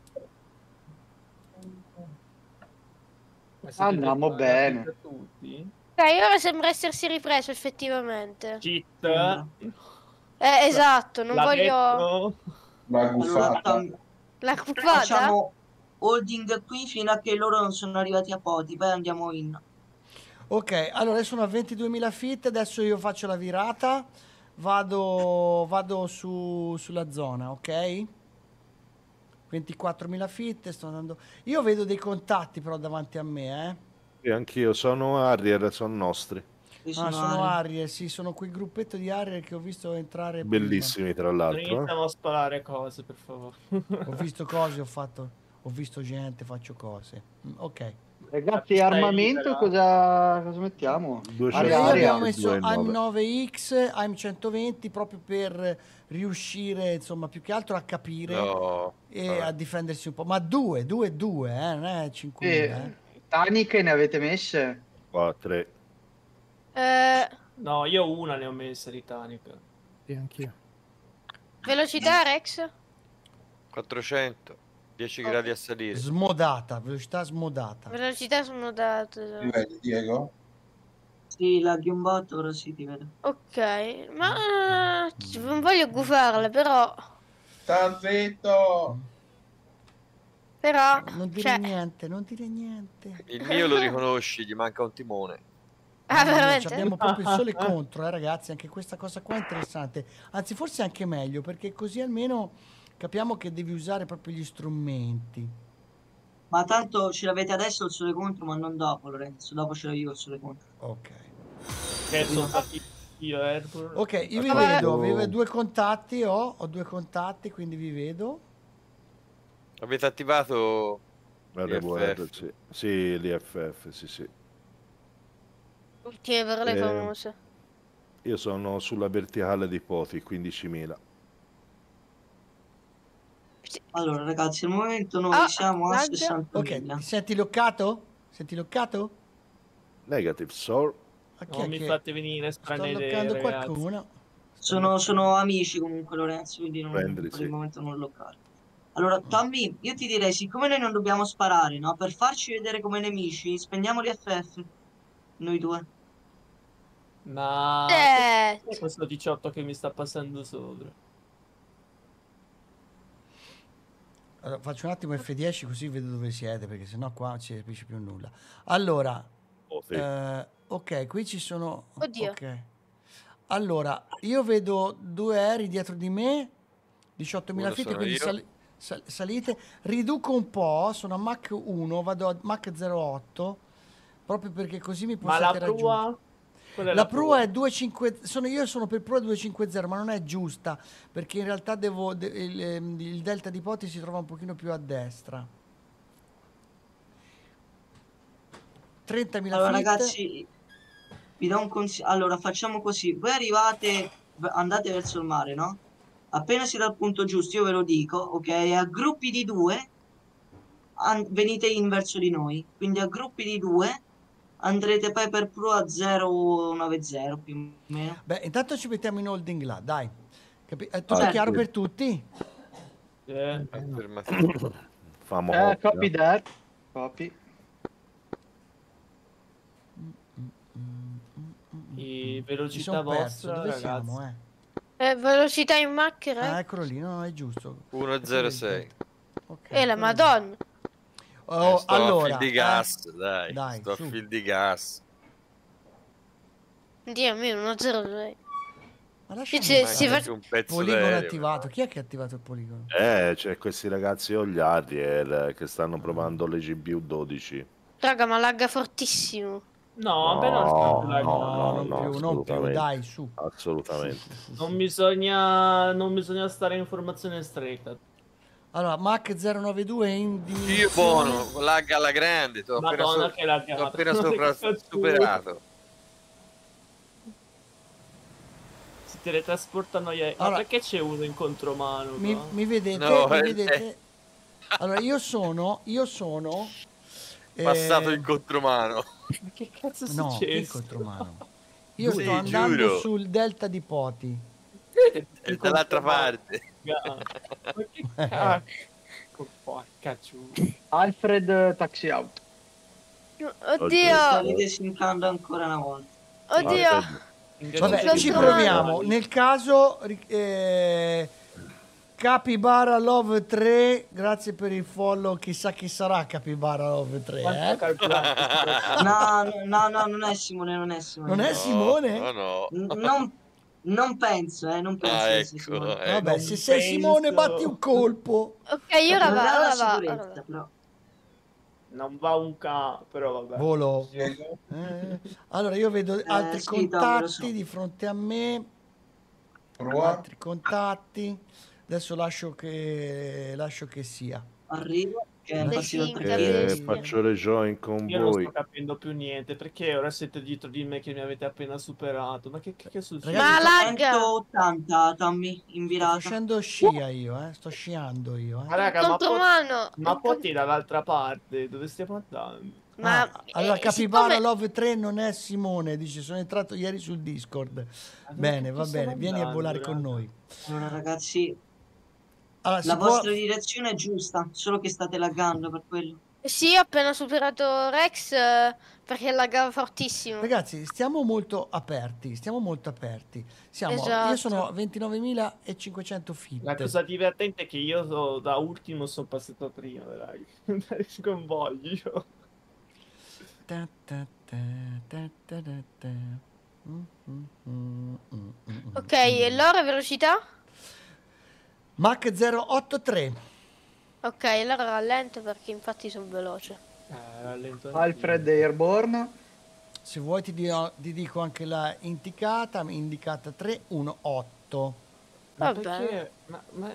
S8: Ma siete
S3: Andiamo
S8: già
S3: bene.
S8: partiti tutti?
S7: Ok, ora sembra essersi ripreso effettivamente.
S8: Cheat.
S7: Eh, esatto, non
S8: L'ha
S7: voglio...
S8: detto?
S5: La
S4: Allora,
S5: guffata.
S4: Tommy,
S7: La cupata?
S4: facciamo holding qui fino a che loro non sono arrivati a Poti, poi andiamo in.
S2: Ok, allora adesso sono a ventiduemila feet, adesso io faccio la virata, vado, vado su, sulla zona, ok? ventiquattromila feet, sto andando... Io vedo dei contatti però davanti a me, eh?
S6: Sì, anch'io, sono Harrier, sono nostri.
S4: Qui
S2: Ah,
S4: sono
S2: sono
S4: Ari.
S2: Harrier, sì, sono quel gruppetto di Harrier che ho visto entrare prima.
S6: Bellissimi tra
S8: Non
S6: l'altro. eh.
S8: iniziamo a sparare cose, per favore.
S2: Ho visto cose, ho fatto... Ho visto gente, faccio cose. Mm, Ok.
S3: Ragazzi,
S8: Stai
S3: armamento
S8: libera.
S3: cosa, cosa mettiamo?
S6: duecento
S3: Aria,
S2: Allora, io
S3: aria.
S2: abbiamo messo
S6: due nove.
S2: A I M nove X, A I M centoventi proprio per riuscire, insomma, più che altro a capire
S10: No.
S2: e
S10: vabbè.
S2: a difendersi un po'. Ma due, due, due, eh, non è cinquemila. Eh.
S3: Taniche ne avete messe?
S6: Qua, tre.
S7: Eh,
S8: No, io una ne ho messa di Titanic.
S9: Sì, anch'io.
S7: velocità, Rex?
S10: quattrocento. dieci gradi a salire.
S2: Smodata, velocità smodata.
S7: Velocità smodata.
S5: Mi vedi, Diego?
S4: Sì, laghi un botto, però sì, ti vedo.
S7: Ok, ma eh, non voglio gufarle, però.
S5: Sta zitto!
S7: Però.
S2: Non dire
S7: Cioè,
S2: niente, non dire niente.
S10: Il mio lo riconosci, gli manca un timone.
S7: ah,
S2: Mamma mia,
S7: veramente?
S2: ci abbiamo proprio il sole contro, eh, ragazzi. Anche questa cosa qua è interessante. Anzi, forse anche meglio, perché così almeno capiamo che devi usare proprio gli strumenti.
S4: Ma tanto ce l'avete adesso il sole contro, ma non dopo, Lorenzo. Dopo ce l'ho io il sole contro.
S2: Ok.
S8: Che sono io, Airborne.
S2: Ok, io vi
S7: Vabbè.
S2: vedo, vi vedo due contatti, ho, ho due contatti, quindi vi vedo.
S10: Avete attivato
S6: R W R, sì. Sì, l'I F F, sì, sì.
S7: Ultime parole
S6: Eh,
S7: famose.
S6: Io sono sulla verticale di Poti, quindicimila.
S4: Allora, ragazzi, al momento noi
S7: Ah,
S4: siamo a
S7: laggia.
S4: sessantamila.
S2: Ok, senti loccato? Senti loccato?
S6: Negative, sir.
S2: A chi
S8: Non
S2: è
S8: mi
S2: che
S8: fate venire
S2: sto
S8: strane idee,
S2: loccando
S8: ragazzi.
S2: qualcuno?
S4: Sono, sono amici comunque, Lorenzo, quindi non,
S6: Friendly,
S4: per il
S6: sì.
S4: momento non loccare. Allora, Tommy, io ti direi, siccome noi non dobbiamo sparare, no? Per farci vedere come nemici, spegniamo gli F F. Noi due.
S8: Ma
S7: Eh,
S8: cos'è questo diciotto che mi sta passando sopra?
S2: Allora, faccio un attimo F dieci così vedo dove siete, perché sennò qua non si capisce più nulla. Allora,
S6: Oh, sì.
S2: eh, ok, qui ci sono...
S7: Oddio.
S2: Ok. Allora, io vedo due aerei dietro di me, diciottomila
S10: Uno
S2: feet,
S10: sono
S2: quindi
S10: io.
S2: sali- sal- salite. Riduco un po', sono a Mach uno, vado a Mach zero virgola otto, proprio perché così mi
S8: Ma la
S2: possiate raggiungere.
S8: prua? Qual è
S2: La prua è due cinque, sono io sono per prua due cinquanta, ma non è giusta, perché in realtà devo de- il, ehm, il delta di Poti si trova un pochino più a destra. trentamila
S4: Allora,
S2: feet.
S4: ragazzi, vi do un consiglio. Allora, facciamo così. Voi arrivate, andate verso il mare, no? Appena si dà il punto giusto, io ve lo dico, ok? A gruppi di due an- venite in verso di noi. Quindi a gruppi di due andrete poi per prua zero novanta più o meno.
S2: Beh, intanto ci mettiamo in holding là, dai. Capi- è tutto
S10: Ah,
S2: chiaro
S10: sì.
S2: per tutti?
S8: Eh,
S10: Affermativo.
S6: Famo
S3: Eh,
S6: occhio.
S3: copy that. Copy.
S8: i
S2: Mi
S8: velocità
S2: sono perso,
S8: vostra,
S2: dove
S8: ragazzi.
S2: siamo, eh?
S7: eh, velocità in macchina?
S2: Ah,
S7: eh?
S2: eccolo lì, no, no, è giusto.
S10: uno zero sei.
S2: Ok.
S7: E la madonna.
S2: Oh,
S10: Eh, sto
S2: allora,
S10: a fil di
S2: eh,
S10: gas, dai.
S2: dai,
S10: sto
S2: su.
S10: a fil di gas.
S7: Dio mio, uno zero sei.
S2: Ma lasciami
S7: Dice,
S2: stare.
S7: si
S10: Manca
S7: fa-
S10: più un pezzo
S2: Poligono
S10: d'aereo,
S2: attivato. Chi è che ha attivato il poligono?
S6: Eh, c'è questi ragazzi oliardi eh, che stanno provando le G B U dodici.
S7: Raga, ma lagga fortissimo.
S8: No, vabbè, non sta più la-
S6: no,
S2: No,
S6: no,
S2: non
S6: no,
S2: più, non più,
S6: assolutamente.
S2: dai, su.
S6: Assolutamente.
S2: Su, su, su,
S8: Non
S2: su.
S8: bisogna, non bisogna stare in formazione stretta.
S2: Allora, Mach zero novantadue è in
S10: Dio
S2: diminuzione.
S10: buono, lagga alla grande, t'ho appena,
S8: Madonna,
S10: so-
S8: che laggata.
S10: t'ho appena
S8: Che
S10: sopra
S8: cazzo.
S10: superato.
S8: Si teletrasportano gli... Ma
S2: Allora-
S8: perché c'è uno in contromano?
S2: Mi,
S8: qua?
S2: mi vedete?
S10: No,
S2: mi
S10: eh,
S2: vedete? Allora, io sono, io sono... eh,
S10: Passato in contromano.
S8: Ma che cazzo è
S2: No, che
S8: successo?
S2: contromano. Io
S10: Sì,
S2: sto andando
S10: giuro.
S2: sul delta di Poti.
S10: È dall'altra parte.
S8: Ma che cazzo? Porca giù.
S3: Alfred taxi out.
S7: Oddio,
S4: State desinfrando ancora una volta.
S7: oddio.
S2: Vabbè,
S7: Non
S2: ci
S7: trovo-
S2: proviamo. Nel caso, ri- eh, Capybara Love tre, grazie per il follow. Chissà chi sarà Capybara Love tre.
S8: Quanto
S2: Eh?
S8: carburante si può-
S4: No, no, no, non è Simone, non è Simone.
S2: Non è Simone?
S10: No, no.
S4: N- non, non penso, eh, non penso
S10: Ah,
S4: che sia
S10: ecco.
S4: Simone.
S10: eh.
S2: Vabbè,
S8: non
S2: se sei
S8: penso.
S2: Simone, batti un colpo.
S7: Ok, ora
S4: Non
S7: va,
S4: dà la
S7: ora va,
S4: sicurezza,
S7: ora va.
S4: però.
S8: Non va un ca, però vabbè.
S2: Volo. Eh, Allora, io vedo altri
S4: sì, Tommy, lo
S2: contatti
S4: so.
S2: di fronte a me.
S5: Prova.
S2: Altri contatti. Adesso lascio che, lascio che sia.
S4: Arrivo, che è
S7: Le
S4: partito il
S7: cinque,
S4: perché-
S6: Eh,
S7: bestia.
S6: faccio rejoin con
S8: Io non
S6: voi.
S8: sto capendo più niente. Perché ora siete dietro di me che mi avete appena superato? Ma che che è successo?
S2: Ragazzi,
S7: Ma lagga.
S4: centottanta, Tommy, in
S2: Sto
S4: virata.
S2: facendo scia io, eh. Sto sciando io,
S8: Ma
S2: eh.
S8: raga, ma, po-
S7: Contromano.
S8: ma poti dall'altra parte. Dove stiamo andando?
S7: Ma
S2: Ah, allora,
S7: eh,
S2: Capybara
S7: siccome-
S2: Love tre non è Simone, dice sono entrato ieri sul Discord.
S8: Ma dove
S2: Bene,
S8: cacchio
S2: va
S8: stiamo
S2: bene, vieni a
S8: andando,
S2: volare con
S8: raga?
S2: noi.
S4: Allora, ragazzi,
S2: Allora, si
S4: La
S2: può-
S4: vostra direzione è giusta, solo che state laggando per quello.
S7: Sì, ho appena superato Rex eh, perché laggava fortissimo.
S2: Ragazzi, stiamo molto aperti, stiamo molto aperti. Siamo, Io
S7: Esatto.
S2: sono a ventinovemilacinquecento feet.
S8: La cosa divertente è che io so- da ultimo sono passato prima, dai. Dai, sconvoglio.
S2: Ta ta ta ta ta ta ta. Mm, mm, mm, mm, mm,
S7: Ok,
S2: mm.
S7: e l'ora velocità?
S2: Mach zero otto tre.
S7: Ok, allora rallento perché infatti sono veloce.
S8: Eh, rallento anch'io.
S3: Alfred Airborne.
S2: Se vuoi ti, dio- ti dico anche la indicata, indicata tre uno otto.
S8: Ma
S7: Vabbè.
S8: perché? Ma, ma...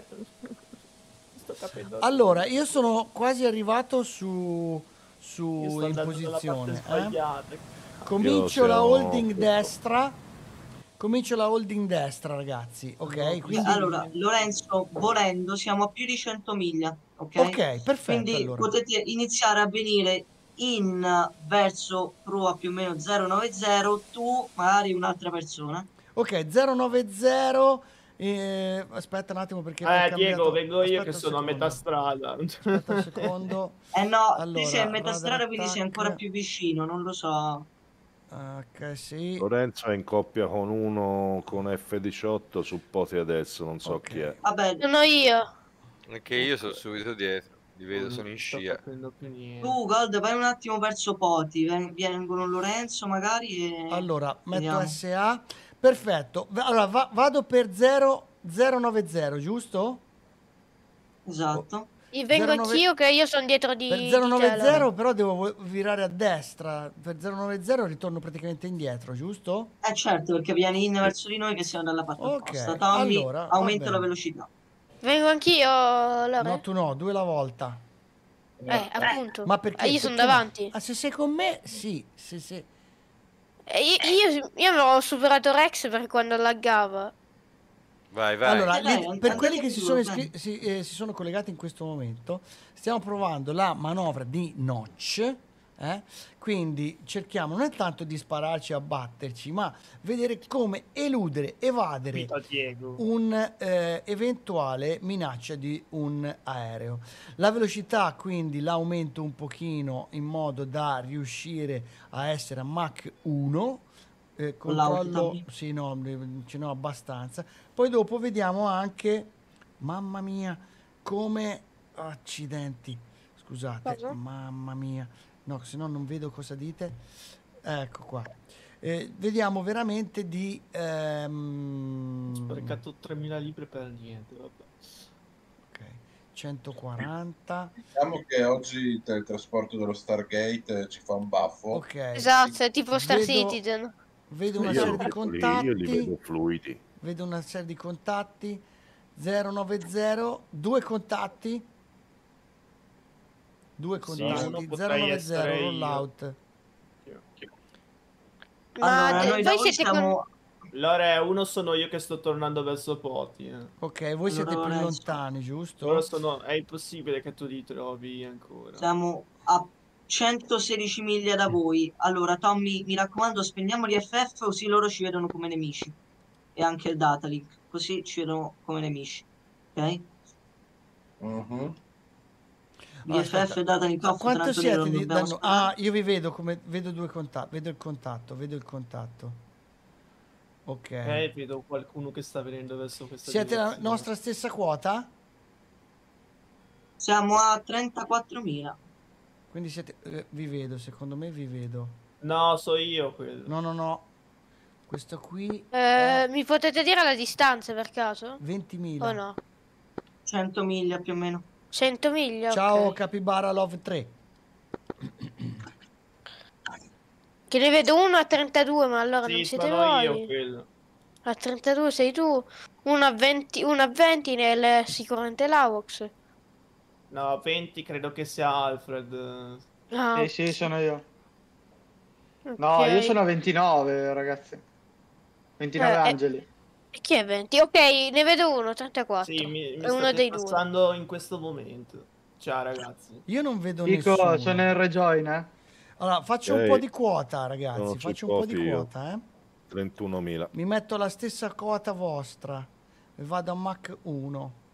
S8: sto capendo.
S2: Allora, io sono quasi arrivato su, su
S8: Io sto
S2: in
S8: andando dalla parte
S2: posizione. eh.
S8: sbagliata.
S2: Comincio
S6: Io
S2: la
S6: siamo-
S2: holding destra. Comincio la holding destra, ragazzi. Ok,
S8: No,
S2: quindi
S4: Allora, Lorenzo, volendo, siamo a più di cento miglia, ok?
S2: ok, perfetto.
S4: Quindi
S2: Allora.
S4: potete iniziare a venire in eh, verso prua più o meno zero nove zero, tu magari un'altra persona.
S2: Ok, zero nove zero. eh, aspetta un attimo perché ho
S8: Eh,
S2: cambiato.
S8: Diego, vengo io
S2: Aspetta
S8: che
S2: un
S8: sono a metà
S2: secondo.
S8: strada.
S2: Aspetta un secondo.
S4: Eh no,
S2: Allora,
S4: tu sei a metà
S2: radar
S4: strada, quindi sei ancora
S2: attack.
S4: più vicino, non lo so.
S2: Ok, sì.
S6: Lorenzo è in coppia con uno con F diciotto su Poti adesso, non so
S2: Ok.
S6: chi è.
S4: Vabbè,
S7: Sono io.
S10: Anche io sono subito dietro. Li vedo, sono in
S8: Non sto
S10: scia.
S8: capendo più niente.
S4: tu, Gold, vai un attimo verso Poti, ven- vengono Lorenzo magari e...
S2: Allora, metto
S4: vediamo.
S2: S A. Perfetto. Va- Allora, va- vado per zero zero nove zero, giusto?
S4: Esatto.
S7: Io vengo
S2: zero nove
S7: anch'io che io sono dietro di,
S2: Per
S7: di
S2: zero
S7: te,
S2: nove zero
S7: allora.
S2: però devo vo- virare a destra. Per zero nove zero ritorno praticamente indietro, giusto?
S4: Eh certo, perché vieni in verso di noi che siamo dalla parte
S2: Ok,
S4: opposta. Tommy,
S2: allora, va
S4: aumenta la
S2: bene.
S4: velocità.
S7: Vengo anch'io, allora.
S2: No, tu no, due alla volta.
S7: Eh, appunto.
S2: Ma perché?
S7: Ah, io sono
S2: Perché no?
S7: davanti.
S2: Ah, se sei con me, sì. Se, se...
S7: Eh, io, io, io avevo superato Rex perché quando laggava.
S10: Vai, vai.
S2: Allora,
S4: Eh, dai,
S2: li-
S4: and-
S2: per
S4: andate
S2: quelli che si
S4: pure,
S2: sono,
S4: dai.
S2: iscri- si, eh, si sono collegati in questo momento, stiamo provando la manovra di Notch. eh? Quindi cerchiamo non tanto di spararci e abbatterci, ma vedere come eludere, evadere
S8: Capito, Diego.
S2: un eh, eventuale minaccia di un aereo. La velocità quindi l'aumento un pochino in modo da riuscire a essere a Mach uno. Eh,
S4: Con l'auto,
S2: controllo,
S4: Tommy?
S2: sì, no, eh, ce n'ho abbastanza. Poi dopo vediamo anche, mamma mia, come accidenti. Scusate,
S7: Cosa?
S2: mamma mia. No, se no non vedo cosa dite. Ecco qua. Eh, vediamo veramente di ehm,
S8: Ho sprecato tremila libbre per niente, vabbè.
S2: ok, centoquaranta.
S5: Diciamo che oggi il teletrasporto dello Stargate ci fa un baffo.
S2: Ok.
S7: Esatto, è tipo Star
S2: Vedo-
S7: Citizen.
S2: Vedo una
S6: Io,
S2: serie
S6: lo
S2: di
S6: vedo lì,
S2: contatti.
S6: io li vedo fluidi.
S2: Vedo una serie di contatti. zero nove zero, due contatti. Due
S8: Sì, uno
S2: contatti.
S8: potrei
S2: zero nove
S8: essere
S2: zero
S8: io.
S2: rollout.
S7: Ma
S4: Allora,
S7: de-
S4: noi da
S7: voi
S4: voi
S7: siete con...
S4: siamo...
S8: Lore, uno sono io che sto tornando verso Poti. Eh.
S2: Ok, voi siete più
S4: Lorenzo.
S2: lontani, giusto?
S8: Loro sono... È impossibile che tu li trovi ancora.
S4: siamo a centosedici miglia da voi. Allora, Tommy, mi raccomando, spegniamo gli F F così loro ci vedono come nemici. E anche il datalink, così ci vedono come nemici. Ok?
S5: Mhm.
S4: Gli
S2: Ah,
S4: F F
S2: aspetta.
S4: e datalink
S2: A
S4: off,
S2: quanto
S4: tanto lì
S2: siete
S4: non
S2: di
S4: dobbiamo
S2: danno?
S4: sparare.
S2: Ah, io vi vedo come vedo due contatti, vedo il contatto, vedo il contatto. Ok.
S8: Eh, vedo qualcuno che sta venendo verso questa
S2: Siete la
S8: direzione.
S2: nostra stessa quota?
S4: Siamo a trentaquattromila.
S2: Quindi siete eh, vi vedo, secondo me vi vedo.
S8: No, so io quello.
S2: No, no, no. Questo qui
S7: Eh, mi potete dire la distanza per caso?
S2: ventimila.
S7: O no?
S4: cento miglia più o meno.
S7: cento miglia?
S2: Ciao
S7: ok.
S2: Capybara Love tre.
S7: Che ne vedo uno a trentadue, ma allora
S8: Sì,
S7: non siete
S8: sono
S7: voi.
S8: io quello.
S7: A trentadue sei tu. Uno a venti, uno a venti nel sicuramente l'Avox.
S8: No, venti credo che sia Alfred.
S7: Ah,
S3: Sì, sì, sono io.
S7: ok.
S3: No, io sono a ventinove, ragazzi. ventinove
S7: Eh, eh.
S3: angeli.
S7: E chi è venti? Ok, ne vedo uno, trentaquattro.
S8: Sì, mi, mi
S7: È uno
S8: state
S7: dei due.
S8: passando in questo momento. Ciao ragazzi.
S2: Io non vedo
S3: Dico,
S2: nessuno.
S3: sono in rejoin, eh.
S2: Allora, faccio un
S6: Ok.
S2: po' di quota, ragazzi.
S6: Sono
S2: Faccio
S6: sui
S2: un po' di
S6: poti io.
S2: quota, eh.
S6: trentunomila.
S2: Mi metto la stessa quota vostra e vado a Mach uno.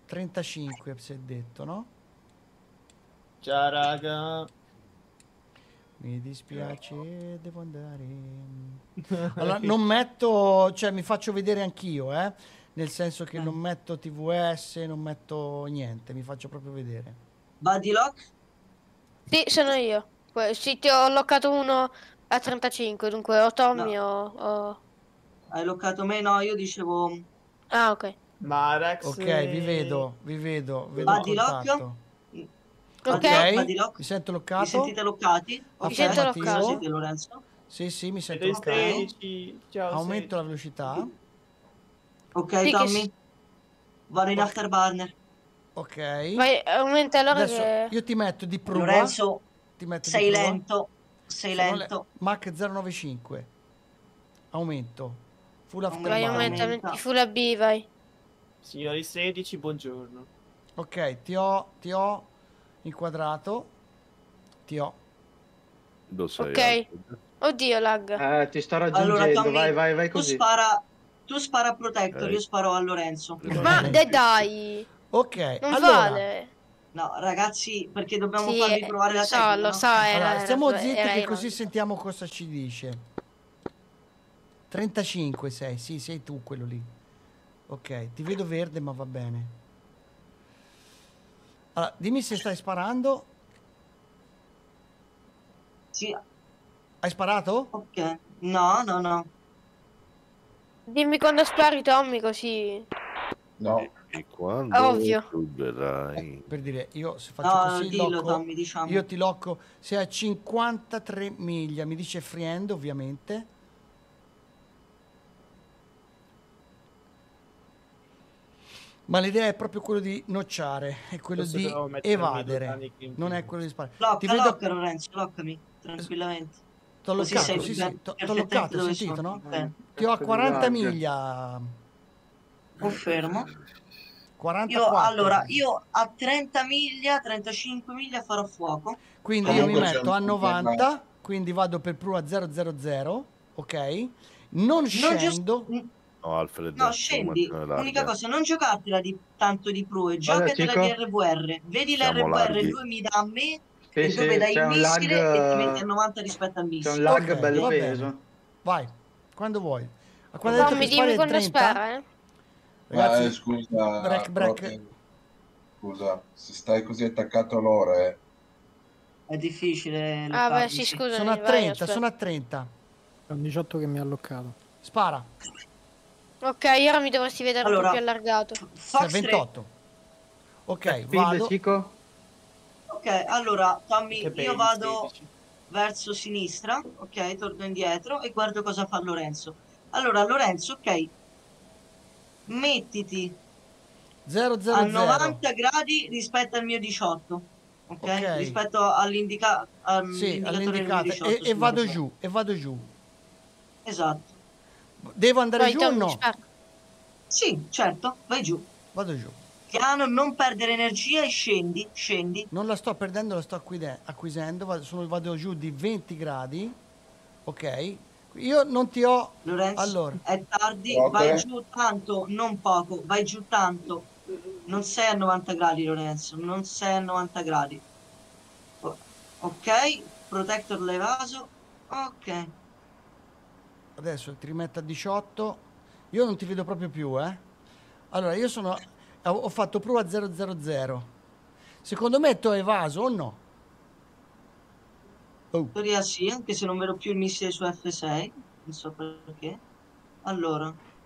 S2: trentacinque si è detto, no?
S8: Ciao raga.
S2: Mi dispiace, devo andare. Allora, non metto, cioè mi faccio vedere anch'io, eh? Nel senso che non metto T V S, non metto niente, mi faccio proprio vedere.
S4: Buddy Lock?
S7: Sì, sono io. Que- Sì, ti ho loccato uno a trentacinque, dunque o Tommy
S4: No.
S7: o, o-
S4: Hai loccato me? No, io dicevo
S7: Ah, ok.
S8: Marax.
S2: Ok, vi vedo, vi vedo, vedo il
S4: Buddy Lock?
S2: contatto.
S4: Buddy
S7: Ok.
S4: Lock, Buddy Lock?
S2: Mi sento
S4: Vi
S2: loccato?
S4: sentite loccati?
S7: Mi sento
S2: Affermativo.
S7: loccato.
S4: Siete Lorenzo?
S2: Sì, sì, mi sento
S8: Vedo i
S2: loccato.
S8: sedici. Ciao.
S2: Aumento la velocità.
S4: Ok,
S7: Sì, che
S4: Tommy?
S7: s-
S4: Vado in
S2: Ok.
S4: afterburner.
S2: Ok.
S7: Vai, aumenta allora
S2: Adesso
S7: che...
S2: io ti metto di prova.
S4: Lorenzo,
S2: Ti metto
S4: sei
S2: di prova.
S4: lento. Sei
S2: Sono le-
S4: lento.
S2: Mach zero nove cinque. Aumento. Full
S4: Aumenta.
S7: Vai,
S2: afterburner.
S7: aumenta,
S4: Aumenta.
S7: metti full A B, vai.
S8: Signori sedici, buongiorno.
S2: Ok, ti ho, ti ho inquadrato. Ti ho.
S6: Lo sai.
S7: Ok.
S6: Alfred.
S7: Oddio, lag.
S3: Eh, ti sto
S4: Allora,
S3: raggiungendo,
S4: Tommy,
S3: vai, vai, vai
S4: tu
S3: così.
S4: spara, tu spara a Protector,
S6: Ok.
S4: io sparo a Lorenzo.
S7: Ma dai, dai.
S2: Ok,
S7: Non
S2: allora,
S7: vale.
S4: No, ragazzi, perché dobbiamo
S7: Sì,
S4: farvi
S7: eh,
S4: provare la
S7: lo so,
S4: tecnica,
S7: lo
S4: no?
S7: so, era,
S2: allora,
S7: era-
S2: stiamo
S7: era-
S2: zitti
S7: era
S2: che
S7: in
S2: così
S7: onda.
S2: sentiamo cosa ci dice. trentacinque sei, sì, sei tu quello lì. Ok, ti vedo verde ma va bene. Allora, dimmi se stai sparando.
S4: Sì,
S2: Hai sparato?
S4: ok. No, no, no.
S7: Dimmi quando spari, Tommy, così...
S5: No,
S6: E quando
S7: Ovvio.
S6: tu verrai.
S2: Per dire, io se faccio
S4: No,
S2: così,
S4: dillo,
S2: locco-
S4: Tommy, diciamo.
S2: io ti locco, se a cinquantatré miglia, mi dice friend ovviamente. Ma l'idea è proprio quello di nocciare, è quello
S8: Forse
S2: di
S8: devo mettermi due
S2: evadere,
S8: danni in
S2: non è
S8: più.
S2: quello di sparare.
S4: Locca,
S2: Ti vedo,
S4: locca, Lorenzo, loccami, tranquillamente.
S2: t'ho
S4: Così
S2: loccato,
S4: sei
S2: sì,
S4: ben-
S2: sì, t'ho t'ho
S4: perfettamente
S2: loccato, hai
S4: dove
S2: sentito,
S4: sono.
S2: no?
S4: Bene.
S2: Ti ho a
S3: Cazzo di
S2: quaranta
S3: lag.
S2: miglia,
S4: Confermo. Io,
S2: quarantaquattro.
S4: allora, io a trenta miglia, trentacinque miglia farò fuoco.
S2: Quindi io mi
S5: Comunque c'è
S2: metto
S5: un
S2: a
S5: problema.
S2: novanta, quindi vado per prua zero zero zero, ok? Non
S4: Non gius-
S2: scendo.
S6: No, Alfred.
S4: No,
S6: devo
S4: scendi.
S6: mantenere larga.
S4: L'unica cosa, non giocartela di tanto di prue,
S3: Guarda,
S4: giocatela
S3: Tico.
S4: di R V R. Vedi
S6: Siamo
S4: l'R V R,
S6: larghi.
S4: lui mi dà a me,
S3: Sì,
S4: e
S3: sì,
S4: dove dai
S3: c'è
S4: il
S3: un lag,
S4: missile e ti metti a
S3: eh,
S4: novanta rispetto al
S3: c'è un
S4: missile.
S3: lag
S2: Ok,
S3: bello
S2: va bene.
S3: peso.
S2: Vai, quando vuoi. Ma quando hai detto
S7: Tommy,
S2: che spari
S7: dimmi
S2: è
S7: quando
S2: trenta?
S7: spara, eh.
S5: ma
S2: Ragazzi,
S5: eh, scusa,
S2: break, break.
S5: proprio- scusa, se stai così attaccato all'ore,
S4: È difficile.
S7: Ah, beh,
S4: loccarmi,
S7: sì,
S4: sì.
S7: scusami,
S2: sono a
S7: vai,
S2: trenta,
S7: aspetta.
S2: sono a trenta.
S9: È un diciotto che mi ha bloccato.
S2: Spara,
S7: Ok, ora mi dovresti vedere un
S4: Allora,
S7: po' più allargato.
S2: sei a
S4: Fox tre.
S2: ventotto. Ok,
S3: Speed,
S2: vado.
S3: Tico.
S4: Ok, allora, Tommy,
S8: Che
S4: io
S8: belli,
S4: vado
S8: sedici.
S4: verso sinistra, ok, torno indietro e guardo cosa fa Lorenzo. Allora, Lorenzo, ok, mettiti
S2: zero
S4: a
S2: zero zero.
S4: novanta gradi rispetto al mio diciotto, ok?
S2: Ok.
S4: Rispetto all'indica-
S2: Sì,
S4: all'indicatore del mio
S2: all'indicata.
S4: diciotto.
S2: E, e
S4: sul
S2: vado
S4: monitor.
S2: giù, e vado giù.
S4: Esatto.
S2: Devo andare
S7: Vai,
S2: giù o
S7: Tommy,
S2: no?
S7: spara.
S4: Sì, certo, vai giù.
S2: Vado giù.
S4: Piano, non perdere energia e scendi, scendi.
S2: Non la sto perdendo, la sto acquide- acquisendo. Vado, sono- vado giù di venti gradi. Ok. Io non ti ho...
S4: Lorenzo,
S2: Allora.
S4: è tardi,
S5: Ok.
S4: vai giù tanto, non poco, vai giù tanto. Non sei a novanta gradi, Lorenzo, non sei a novanta gradi. O- ok, protector l'evaso. Ok.
S2: Adesso ti rimetto a diciotto. Io non ti vedo proprio più, eh. Allora, io sono... Ho ho fatto prova zero zero zero. Secondo me tu hai evaso o no? Oh.
S4: In teoria sì, anche se non vedo più il missile su F sei, non so perché. Allora.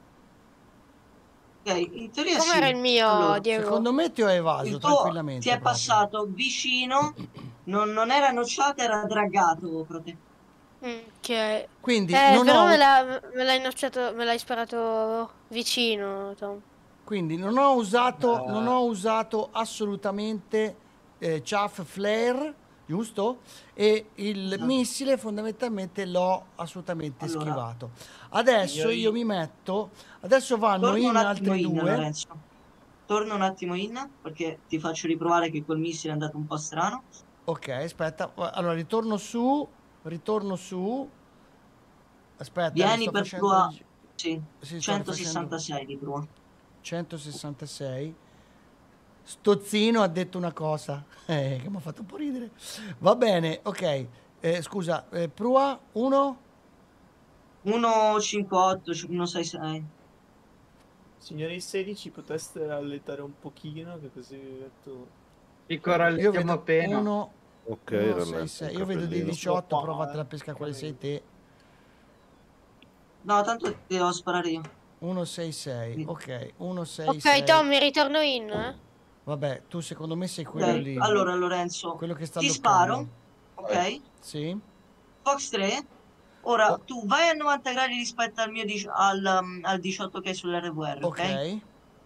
S4: Ok, in teoria sì.
S7: Com'era il mio,
S4: Allora,
S7: Diego?
S2: Secondo me ti ho evaso
S4: il tuo
S2: tranquillamente.
S4: ti è
S2: proprio.
S4: passato vicino, non, non era nocciata, era dragato, Prote.
S7: Mm, ok.
S2: Quindi
S7: Eh,
S2: non
S7: però
S2: ho...
S7: me l'ha- me l'hai nocciato, me l'hai sparato vicino, Tom.
S2: Quindi non ho usato,
S8: Eh.
S2: non ho usato assolutamente eh, chaff flare, giusto? E il
S4: Esatto.
S2: missile fondamentalmente l'ho assolutamente
S4: Allora,
S2: schivato. Adesso
S8: signori-
S2: io mi metto, adesso vanno
S4: Torna
S2: in
S4: un attimo
S2: altri
S4: in,
S2: due.
S4: Lorenzo. Torna un attimo in, perché ti faccio riprovare che quel missile è andato un po' strano.
S2: Ok, aspetta, allora ritorno su, ritorno su. Aspetta,
S4: Vieni
S2: sto
S4: per
S2: facendo
S4: prua.
S2: il-
S4: Sì,
S2: sì, sto
S4: centosessantasei di prua.
S2: centosessantasei. Stozzino ha detto una cosa eh, che mi ha fatto un po' ridere. Va bene, ok. Eh, scusa, eh, Prua uno?
S4: uno cinquantotto, uno sessantasei.
S8: Signori sedici, potreste rallentare un pochino, che così vi metto...
S3: Dico
S2: Io
S3: rallentiamo
S2: vedo
S3: appena.
S2: uno,
S6: Ok,
S2: uno, sei,
S6: rallento
S2: sei.
S6: un
S2: Io vedo di
S6: capellino.
S2: diciotto,
S8: Qua,
S2: provate
S8: eh.
S2: la pesca quale sei te.
S4: No, tanto ti devo sparare io.
S2: uno sei sei, ok, uno sei
S7: Ok,
S2: sei.
S7: Tommy, ritorno in, eh?
S2: Vabbè, tu secondo me sei quello
S4: Ok,
S2: lì.
S4: allora Lorenzo,
S2: Quello che sta
S4: ti
S2: bloccando.
S4: sparo, ok?
S2: Sì.
S4: Fox tre. Ora
S2: Oh.
S4: tu vai a novanta gradi rispetto al mio dici- al, um, al diciotto che è sull'R V R, ok?
S2: Ok.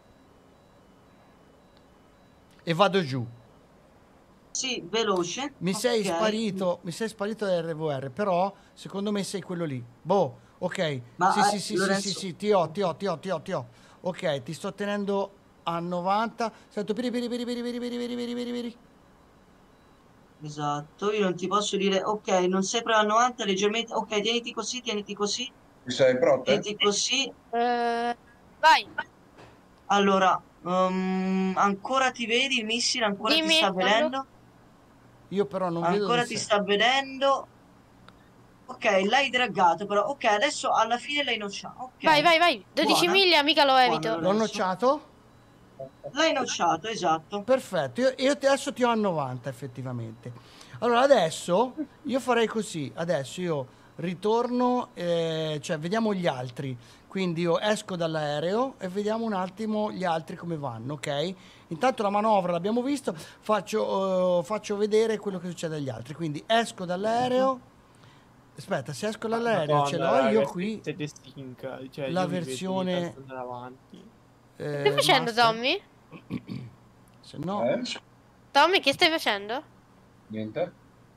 S2: E vado giù.
S4: Sì, veloce.
S2: Mi sei
S4: ok.
S2: sparito, mi sei sparito dall'R V R, però secondo me sei quello lì. Boh, ok.
S4: Ma,
S2: sì,
S4: eh,
S2: sì, sì,
S4: Lorenzo-
S2: sì, sì, sì, ti ho, ti ho, ti ho, ti ho, ti ho. Ok, ti sto tenendo a novanta. Sento piri piri piri piri piri piri piri piri piri piri.
S4: Esatto, io non ti posso dire, ok, non sei proprio a novanta, leggermente, ok, tieniti così, tieniti così,
S5: Ci sei pronte?
S4: tieniti così.
S7: Eh, vai,
S4: Allora, um, ancora ti vedi il missile, ancora ti
S7: Dimmi,
S4: sta
S7: quando?
S4: vedendo,
S2: Io però non vedo
S4: ancora
S2: dove
S4: ti
S2: sei.
S4: sta vedendo. Ok, l'hai draggato però, ok, adesso alla fine l'hai nocciato, ok.
S7: vai, vai, vai. dodici
S4: Buona.
S7: miglia, mica lo
S4: Buona,
S7: evito.
S2: L'ho
S4: Lorenzo.
S2: nocciato?
S4: L'hai nocciato, esatto.
S2: Perfetto, io, io te- adesso ti ho a novanta effettivamente. Allora adesso io farei così, adesso io ritorno, eh, cioè vediamo gli altri, quindi io esco dall'aereo e vediamo un attimo gli altri come vanno, ok? Intanto la manovra l'abbiamo visto, faccio, eh, faccio vedere quello che succede agli altri, quindi esco dall'aereo, aspetta, se esco dall'aereo ce l'ho
S8: Madonna,
S2: io
S8: raga,
S2: qui,
S8: siete stinca. Cioè,
S2: la
S8: io mi vedo ogni
S2: versione...
S8: tanto andare avanti.
S2: eh,
S7: Che stai facendo,
S2: master.
S7: Tommy?
S2: Se no...
S5: Eh?
S7: Tommy, che stai facendo?
S5: Niente?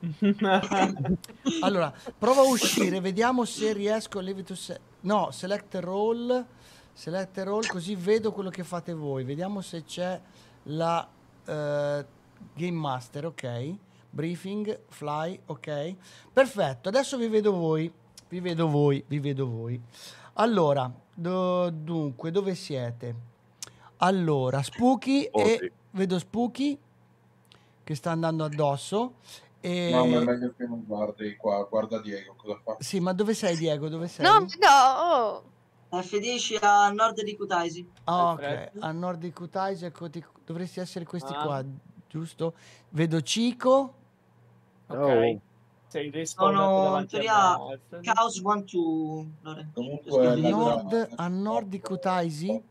S2: Allora, prova a uscire, vediamo se riesco a leave to se- no, select roll, select roll, così vedo quello che fate voi. Vediamo se c'è la eh, Game Master, ok? Briefing, fly, ok? Perfetto, adesso vi vedo voi, vi vedo voi, vi vedo voi. Allora, do- dunque, dove siete? Allora, Spooky
S6: Oh,
S2: e
S6: sì.
S2: vedo Spooky che sta andando addosso. E...
S5: No, ma è meglio che non guardi qua, guarda Diego cosa fa.
S2: Sì, ma dove sei, Diego? Dove sei?
S7: No, no, oh.
S4: F dieci a nord di Kutaisi.
S2: Ah, ok,
S8: Perfetto.
S2: a nord di Kutaisi, ecco, ti- dovresti essere questi
S8: Ah.
S2: qua, giusto? Vedo Cico.
S8: Ok.
S6: Oh.
S8: Sei respawnato
S4: Sono in
S8: davanti a
S4: teoria
S8: me, Alfred.
S4: Chaos uno due, Lorenzo.
S5: Comunque
S2: A
S5: la-
S2: nord, a nord di Kutaisi.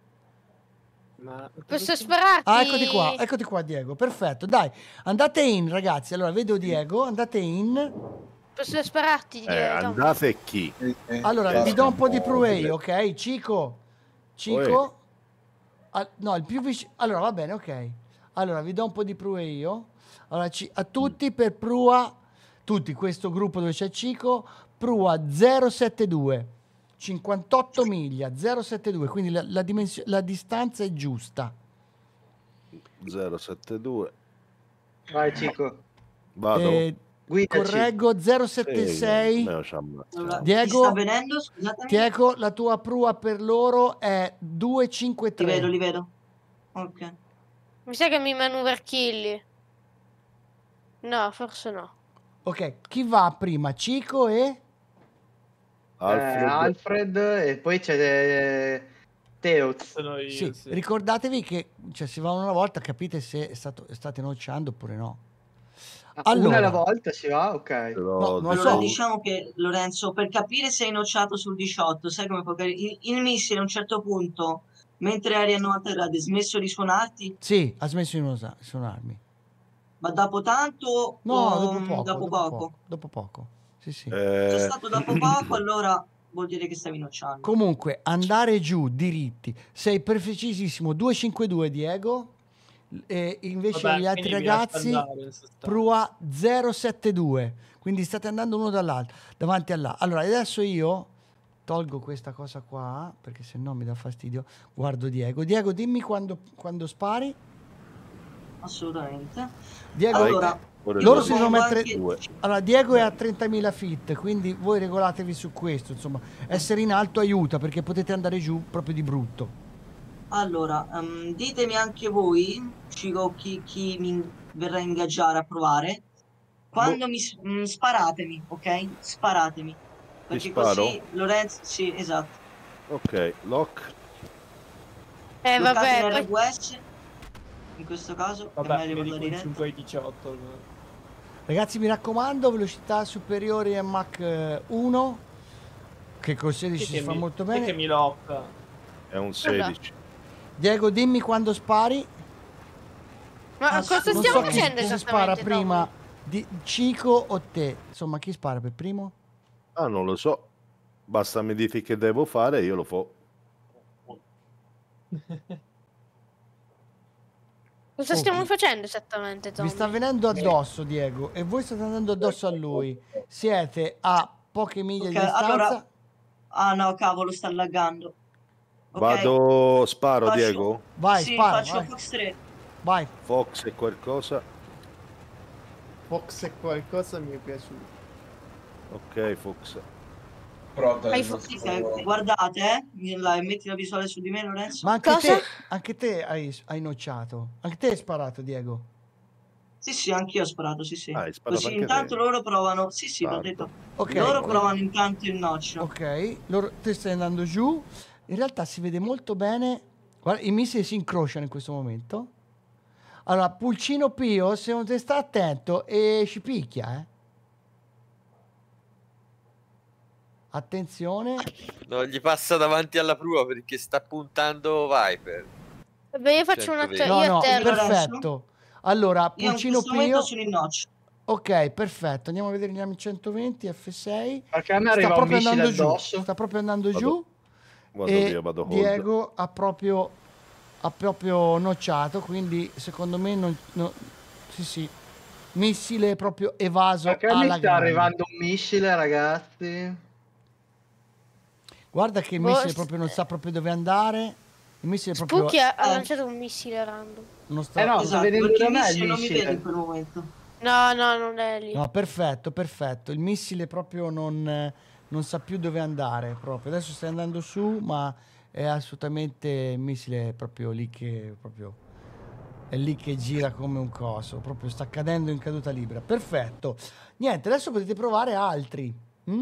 S8: Ma...
S7: Posso spararti?
S2: Ah, eccoti qua, eccoti qua, Diego. Perfetto, dai, andate in, ragazzi. Allora, vedo Diego, andate in.
S7: Posso spararti,
S6: Eh,
S7: eh, Tommy?
S6: andate e chi?
S5: Eh, eh,
S2: Allora,
S5: guarda
S2: vi do un po' di
S5: po',
S2: prue, ok? Cico, Cico. Ah, no, il più vicino. Allora, va bene, ok. Allora, vi do un po' di prue io. Allora, ci- a tutti per prua, tutti, questo gruppo dove c'è Cico, prua zero sette due. cinquantotto miglia, zero sette due, quindi la, la, dimensio- la distanza è giusta.
S6: zero sette due.
S3: Vai, Cico.
S6: Vado.
S2: Eh,
S3: Guidaci.
S2: correggo zero sette sei.
S6: me lo ci ammazzo.
S4: Allora,
S2: Diego-
S4: ti sta vedendo? Scusatemi.
S2: Diego, la tua prua per loro è due cinque
S4: Li vedo,
S2: tre.
S4: li vedo. Ok.
S7: Mi sa che mi maneuver killi. No, forse no.
S2: Ok, chi va prima? Cico e...
S6: Alfred,
S3: Eh, Alfred e poi c'è eh, Teoz.
S8: Sono io,
S2: Sì,
S8: sì.
S2: ricordatevi che cioè, si va una volta, capite se è stato, state nocciando oppure no.
S3: Ah,
S2: Allora.
S3: Una alla volta si va, ok.
S6: però
S2: No, non lo
S4: Allora,
S2: so.
S4: diciamo che Lorenzo, per capire se hai nocciato sul diciotto, sai come può il, il missile a un certo punto, mentre eri a novanta gradi, ha smesso di suonarti,
S2: Sì, ha smesso di usa- suonarmi.
S4: ma dopo tanto
S2: No,
S4: o
S2: dopo poco,
S4: dopo
S2: dopo
S4: poco?
S2: poco. Dopo poco. Sì, sì.
S4: Se è
S6: eh,
S4: stato dopo poco, allora vuol dire che stavi nocciando.
S2: Comunque, andare giù diritti. Sei precisissimo. due cinque due, Diego. E invece
S8: Vabbè,
S2: gli altri
S8: quindi mi lascia
S2: ragazzi,
S8: andare, in sostanza.
S2: prua zero sette due. Quindi state andando uno dall'altro, davanti all'altro. Allora, adesso io tolgo questa cosa qua, perché se no mi dà fastidio. Guardo Diego. Diego, dimmi quando, quando spari.
S4: Assolutamente.
S2: Diego,
S4: Allora,
S6: ore
S2: loro
S6: due.
S2: si devono
S4: propongo
S2: mettere...
S4: anche-
S2: Allora, Diego è a trentamila feet, quindi voi regolatevi su questo. Insomma, essere in alto aiuta perché potete andare giù proprio di brutto.
S4: Allora, ehm, ditemi anche voi, Cico, chi, chi mi verrà a ingaggiare a provare. Quando mi s- mm, sparatemi, ok? Sparatemi. Perché
S6: sparo?
S4: così Lorenzo, sì, esatto.
S6: Ok, lock.
S7: Eh,
S4: Bloccate
S7: vabbè,
S4: in
S7: poi...
S4: R W S, in questo caso è
S8: Vabbè,
S4: meglio
S8: vedi
S4: per la
S8: con
S4: diretta.
S8: cinque e diciotto.
S2: Ragazzi, mi raccomando, velocità superiori a Mach uno, che col sedici
S8: Chi
S2: si
S8: che
S2: fa
S8: mi-
S2: molto
S8: chi
S2: bene.
S8: che mi locca?
S6: È un sedici.
S2: Diego, dimmi quando spari.
S7: Ma cosa
S2: Non
S7: stiamo
S2: so chi,
S7: facendo
S2: chi si spara
S7: esattamente,
S2: prima,
S7: Tommy?
S2: di Cico o te. Insomma, chi spara per primo?
S6: Ah, non lo so. Basta mi dici che devo fare e io lo fo.
S7: Cosa
S2: Ok.
S7: stiamo facendo esattamente,
S2: Vi
S7: Tommy?
S2: sta venendo addosso, Diego, e voi state andando addosso a lui. Siete a poche miglia
S4: Ok,
S2: di distanza.
S4: allora... Ah no, cavolo, sta laggando. Ok,
S6: Vado, sparo,
S4: faccio-
S6: Diego.
S2: Vai,
S4: sì,
S2: spara,
S4: faccio
S2: vai.
S4: Fox tre.
S2: Vai.
S6: Fox e qualcosa.
S8: Fox è qualcosa mi è piaciuto.
S6: Ok, Fox.
S5: Pronto,
S7: Hai
S5: il
S7: fo-
S5: nostro-
S4: Guardate, eh, vieni là e metti la visuale su di me, Lorenzo.
S2: Ma anche
S7: Cosa?
S2: te, anche te hai, hai nocciato. Anche te hai sparato, Diego.
S4: Sì, sì, anch'io ho sparato, sì, sì.
S6: Ah, hai sparato
S4: Così
S6: anche
S4: intanto
S6: te.
S4: loro provano... Sì, sì, l'ho
S6: Sardo.
S4: detto.
S2: Ok,
S4: Loro
S2: quindi-
S4: provano intanto il noccio.
S2: Ok, loro, te stai andando giù. In realtà si vede molto bene. Guarda, i missili si incrociano in questo momento. Allora, Pulcino Pio, se non te sta attento, e ci picchia, eh. Attenzione.
S10: Non gli passa davanti alla prua perché sta puntando Viper.
S7: Vabbè, io faccio un
S10: centoventi.
S7: atto...
S2: No,
S7: Io a
S2: no,
S7: terra.
S2: perfetto. Allora,
S4: Io in
S2: Pulcino
S4: questo momento
S2: Pio.
S4: sono in noccio.
S2: Ok, perfetto. Andiamo a vedere gli A centoventi F sei.
S3: Perché a me
S2: Sta
S3: arriva un
S2: proprio
S3: missile
S2: andando giù.
S3: addosso.
S2: Sta proprio andando
S6: Vado-
S2: giù.
S6: Vado
S2: E
S6: via, vado hold.
S2: Diego ha proprio ha proprio nocciato, quindi secondo me non, no- sì sì, missile proprio evaso
S3: Perché mi
S2: alla
S3: sta
S2: grande.
S3: arrivando un missile, ragazzi?
S2: Guarda che il
S7: Boh,
S2: missile
S7: s-
S2: proprio non sa proprio dove andare. Il missile proprio
S7: Spooky ha, ha
S4: Eh.
S7: lanciato un missile random.
S2: non sta.
S3: Eh no, sta
S4: Esatto,
S3: venendo
S4: perché
S3: da
S4: il
S3: me il
S4: missile non mi vede in
S3: missile.
S4: quel momento.
S7: No, no, non è lì.
S2: No, perfetto, perfetto. Il missile proprio non, eh, non sa più dove andare proprio. Adesso stai andando su, ma è assolutamente il missile è proprio lì che proprio è lì che gira come un coso, proprio sta cadendo in caduta libera. Perfetto. Niente, adesso potete provare altri. Mm?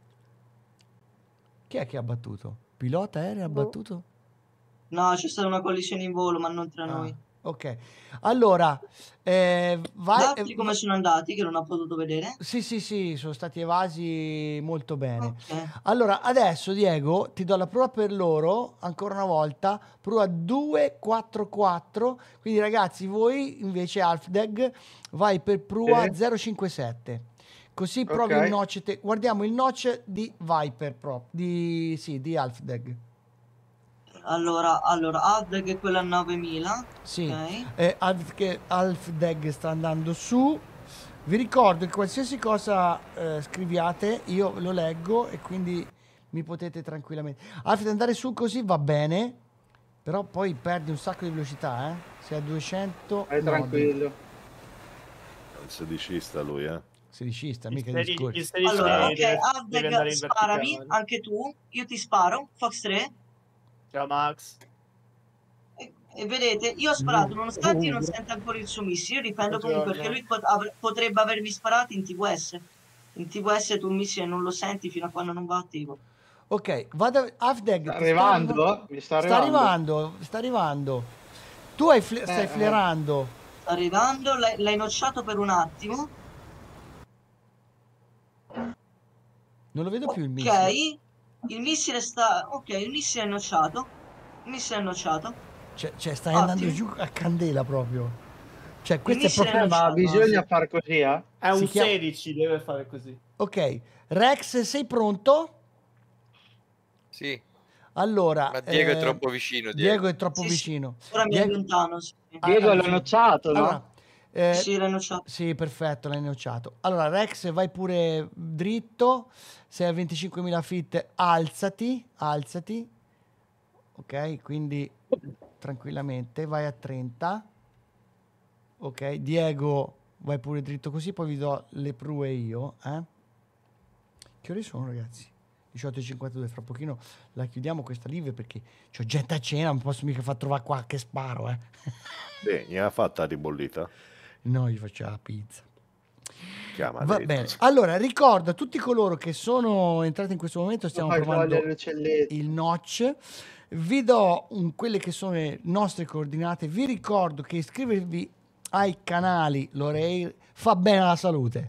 S2: Chi è che ha battuto? Pilota aereo ha
S7: Boh.
S2: battuto?
S4: No, c'è stata una collisione in volo, ma non tra
S2: Ah,
S4: noi.
S2: ok. Allora, eh,
S4: Gli
S2: vai.
S4: altri
S2: eh,
S4: come
S2: va-
S4: sono andati, che non ho potuto vedere?
S2: Sì, sì, sì, sono stati evasi molto bene.
S4: Ok.
S2: Allora, adesso Diego, ti do la prova per loro, ancora una volta, prova due quattro quattro, quindi ragazzi, voi invece Alfdeg vai per prua
S3: Sì.
S2: zero cinque sette. Così provi
S3: Ok.
S2: il notch, te- guardiamo il notch di Viper Pro, di, sì, di Alfdeg.
S4: Allora, allora, Adveg è quella a novemila.
S2: Sì,
S4: Ok.
S2: eh, Alf, che Alfdeg sta andando su. Vi ricordo che qualsiasi cosa eh, scriviate io lo leggo e quindi mi potete tranquillamente. Alfred, andare su così va bene, però poi perdi un sacco di velocità, eh? Sei a duecento.
S3: Vai
S2: nodi.
S3: tranquillo.
S6: È un sedicista lui, eh.
S2: Sedicista,
S8: Il
S2: mica
S8: sedi-
S2: discorsi.
S8: il sedicista
S4: Allora,
S8: deve-
S4: ok,
S8: deve- deve
S4: Adveg,
S8: andare in
S4: sparami,
S8: verticale.
S4: anche tu. Io ti sparo, Fox tre.
S8: Ciao Max.
S4: E, e vedete, io ho sparato, nonostante io non senta ancora il suo missile, io difendo comunque perché lui pot- avre- potrebbe avermi sparato in T V S. In T V S tu un missile non lo senti fino a quando non va attivo.
S2: Ok, vado Alfdeg.
S3: Sta
S2: ti
S3: arrivando?
S2: arriva-
S3: Mi sta
S2: Sta
S3: arrivando.
S2: arrivando, sta arrivando. Tu hai fle- stai
S3: Eh, eh.
S2: flerando.
S4: Sta arrivando, l'hai, l'hai nocciato per un attimo.
S2: Non lo vedo più il
S4: Ok,
S2: missile.
S4: il missile sta... Ok, il missile è nocciato. Il missile è nocciato.
S2: Cioè, cioè, stai
S4: Ottimo.
S2: andando giù a candela proprio. Cioè, questo è
S4: missile
S2: proprio...
S3: Eh, ma bisogna far così, eh?
S8: È un
S2: Si chiama-
S8: sedici, deve fare così.
S2: Ok, Rex, sei pronto?
S10: Sì,
S2: Allora,
S10: ma Diego è
S2: eh,
S10: troppo vicino.
S2: Diego
S10: Diego.
S2: è troppo
S4: Sì, sì.
S2: vicino.
S4: Ora mi
S2: Diego-
S4: allontano. Sì,
S2: Ah,
S3: Diego
S2: ah,
S3: l'ha
S2: sì.
S3: nocciato, no?
S2: Allora, eh,
S4: sì l'hai nocciato.
S2: sì, perfetto, l'hai nocciato. Allora, Rex, vai pure dritto. Sei a venticinquemila feet, alzati, alzati. Ok, quindi tranquillamente, vai a trenta. Ok, Diego, vai pure dritto così, poi vi do le prue io. Eh? Che ore sono, ragazzi? diciotto e cinquantadue, fra pochino la chiudiamo questa live perché c'ho gente a cena, non posso mica far trovare qualche sparo, eh.
S6: Beh, ne ha fatta ribollita?
S2: No, gli faccio la pizza.
S6: Chiama
S2: Va bene, allora ricordo a tutti coloro che sono entrati in questo momento, stiamo
S3: Fai
S2: provando
S3: togliere l'uccelletto.
S2: il notch, vi do un- quelle che sono le nostre coordinate, vi ricordo che iscrivervi ai canali Loreir fa bene alla salute.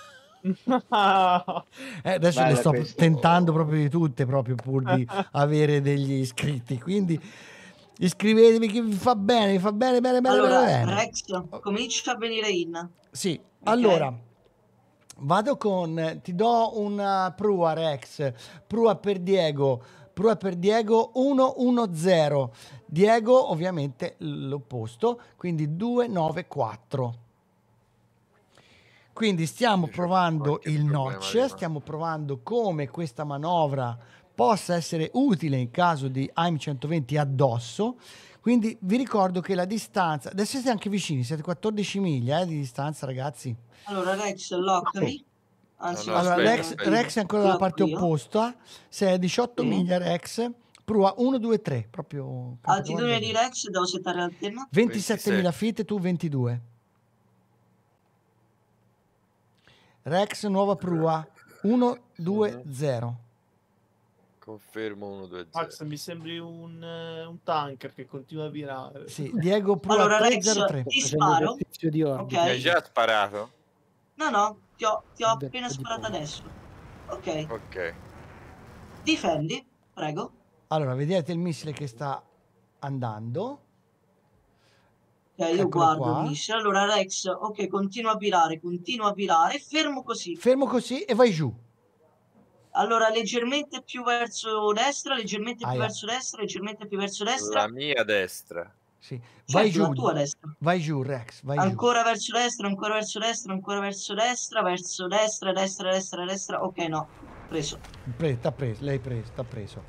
S2: Eh, adesso
S3: Bella
S2: le sto
S3: questa.
S2: tentando proprio di tutte, proprio pur di avere degli iscritti, quindi iscrivetevi che vi fa bene, vi fa bene, bene, bene,
S4: Allora,
S2: bene, bene.
S4: Rex, comincia a venire in.
S2: Sì, allora vado con, ti do una prua Rex, prua per Diego, prua per Diego uno uno zero, Diego ovviamente l'opposto, quindi due nove quattro. Quindi stiamo provando il notch, stiamo provando come questa manovra possa essere utile in caso di A I M centoventi addosso. Quindi vi ricordo che la distanza, adesso siete anche vicini, siete quattordici miglia eh, di distanza, ragazzi.
S4: Allora, Rex, loccami. Anzi,
S10: No, no,
S2: Allora,
S10: aspetta,
S2: Rex,
S10: aspetta.
S2: Rex è ancora dalla
S4: Locco
S2: parte
S4: io.
S2: opposta, sei a diciotto
S4: Sì.
S2: miglia Rex, prua uno due tre, proprio
S4: Altitudine di Rex, devo settare l'antenna.
S2: ventisettemila feet, tu ventidue. Rex, nuova prua, uno due zero.
S10: Confermo uno due zero.
S8: Max, mi sembri un, eh, un tanker che continua a virare.
S2: Sì, Diego prua
S4: Allora,
S2: tre
S4: Rex,
S2: zero tre.
S4: ti sparo.
S9: Di
S4: Ok.
S10: Mi hai già sparato?
S4: No, no, ti ho, ti ho
S9: Beh,
S4: appena
S9: di
S4: sparato
S9: poco.
S4: adesso. Ok.
S10: Ok.
S4: Difendi, prego.
S2: Allora, vedete il missile che sta andando.
S4: Ok, io
S2: Eccolo
S4: guardo
S2: qua.
S4: il missile. Allora, Rex, ok, continua a virare, continua a virare. Fermo così.
S2: Fermo così e vai giù.
S4: Allora, leggermente più verso destra, leggermente più
S2: Aia.
S4: verso destra, leggermente più verso destra.
S10: La mia destra.
S2: Sì. Vai
S4: Certo,
S2: giù.
S4: la tua destra.
S2: Vai giù, Rex, vai giù.
S4: Ancora verso destra, ancora verso destra, ancora verso destra, verso destra, destra, destra, destra. Ok, no, preso.
S2: Pre- t'ha preso, lei preso, t'ha preso.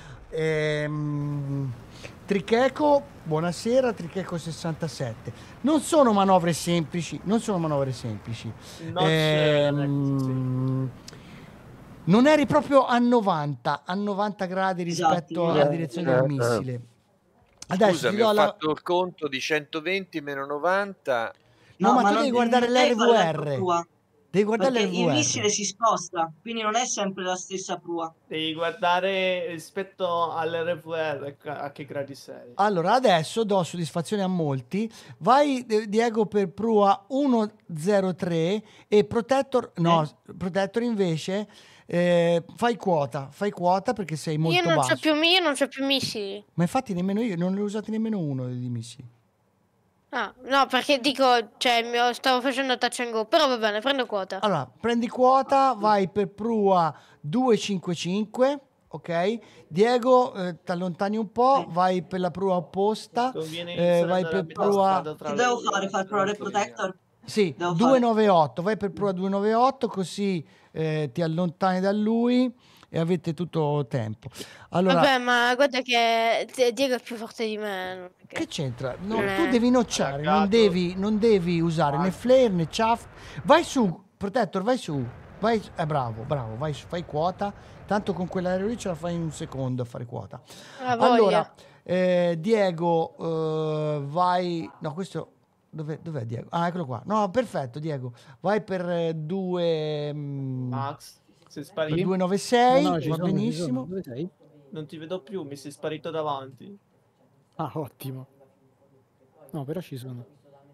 S2: Ehm, Tricheco, buonasera, Tricheco sessantasette. Non sono manovre semplici, non sono manovre semplici.
S8: Il notch,
S2: Ehm, Non eri proprio a novanta, a novanta gradi rispetto
S4: Esatto.
S2: alla direzione del missile. Adesso
S10: Scusa,
S2: ti
S10: mi
S2: do
S10: ho
S2: la...
S10: fatto il conto di centoventi meno novanta.
S2: No, ma tu
S4: non-
S2: devi guardare
S4: non è quella la
S2: l'R V R.
S4: prua,
S2: Devi guardare
S4: perché
S2: l'R
S4: il
S2: V R.
S4: missile si sposta, quindi non è sempre la stessa prua.
S8: Devi guardare rispetto all'R V R a che gradi sei.
S2: Allora, adesso do soddisfazione a molti. Vai, eh, Diego, per prua uno zero tre e Protector, no, Protector invece, eh, fai quota, fai quota perché sei molto
S7: Io non
S2: basso.
S7: c'ho più, io non c'ho più missili.
S2: Ma infatti nemmeno io, non ne ho usati nemmeno uno di missili.
S7: Ah, no, perché dico, cioè, mi ho- stavo facendo touch and go, però va bene, prendo quota.
S2: Allora, prendi quota, vai per prua due cinque cinque, ok? Diego, eh, ti allontani un po', vai per la prua opposta,
S8: Conviene
S2: eh,
S8: iniziare
S2: vai
S8: ad
S2: per
S8: andare a
S2: prua...
S8: strada tra
S4: Che
S8: le
S4: devo
S8: due,
S4: fare? Far
S8: tra
S4: provare
S8: le due
S4: Protector?
S2: Sì,
S4: Devo
S2: duecentonovantotto, vai per prova duecentonovantotto così eh, ti allontani da lui e avete tutto tempo. Allora,
S7: Vabbè, ma guarda che Di- Diego è più forte di me. non è che-
S2: che c'entra? No,
S7: Eh.
S2: tu devi nocciare, non
S8: Attaccato.
S2: devi, non devi usare né flare né chaff. Vai su, Protector, vai su. Vai, eh, bravo, bravo, vai su, fai quota. Tanto con quell'aereo lì ce la fai in un secondo a fare quota.
S7: Ah, voglia.
S2: Allora, eh, Diego, eh, vai... No, questo... Dov'è, dov'è Diego? Ah, eccolo qua. No, perfetto, Diego. Vai per eh, due... mm,
S8: Max, sei
S2: per
S8: sparito.
S2: duecentonovantasei,
S9: No, no, ci
S2: va
S9: sono, ci
S2: benissimo.
S9: sono. Dove sei?
S8: Non ti vedo più, mi sei sparito davanti.
S9: Ah, ottimo. No, però ci sono.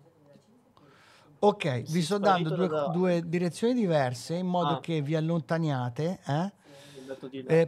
S2: Ok, vi
S8: Sei
S2: sto dando
S8: sparito
S2: due,
S8: da davanti.
S2: due direzioni diverse in modo
S8: Ah.
S2: che vi allontaniate. Eh?
S8: È andato di là.
S2: Eh,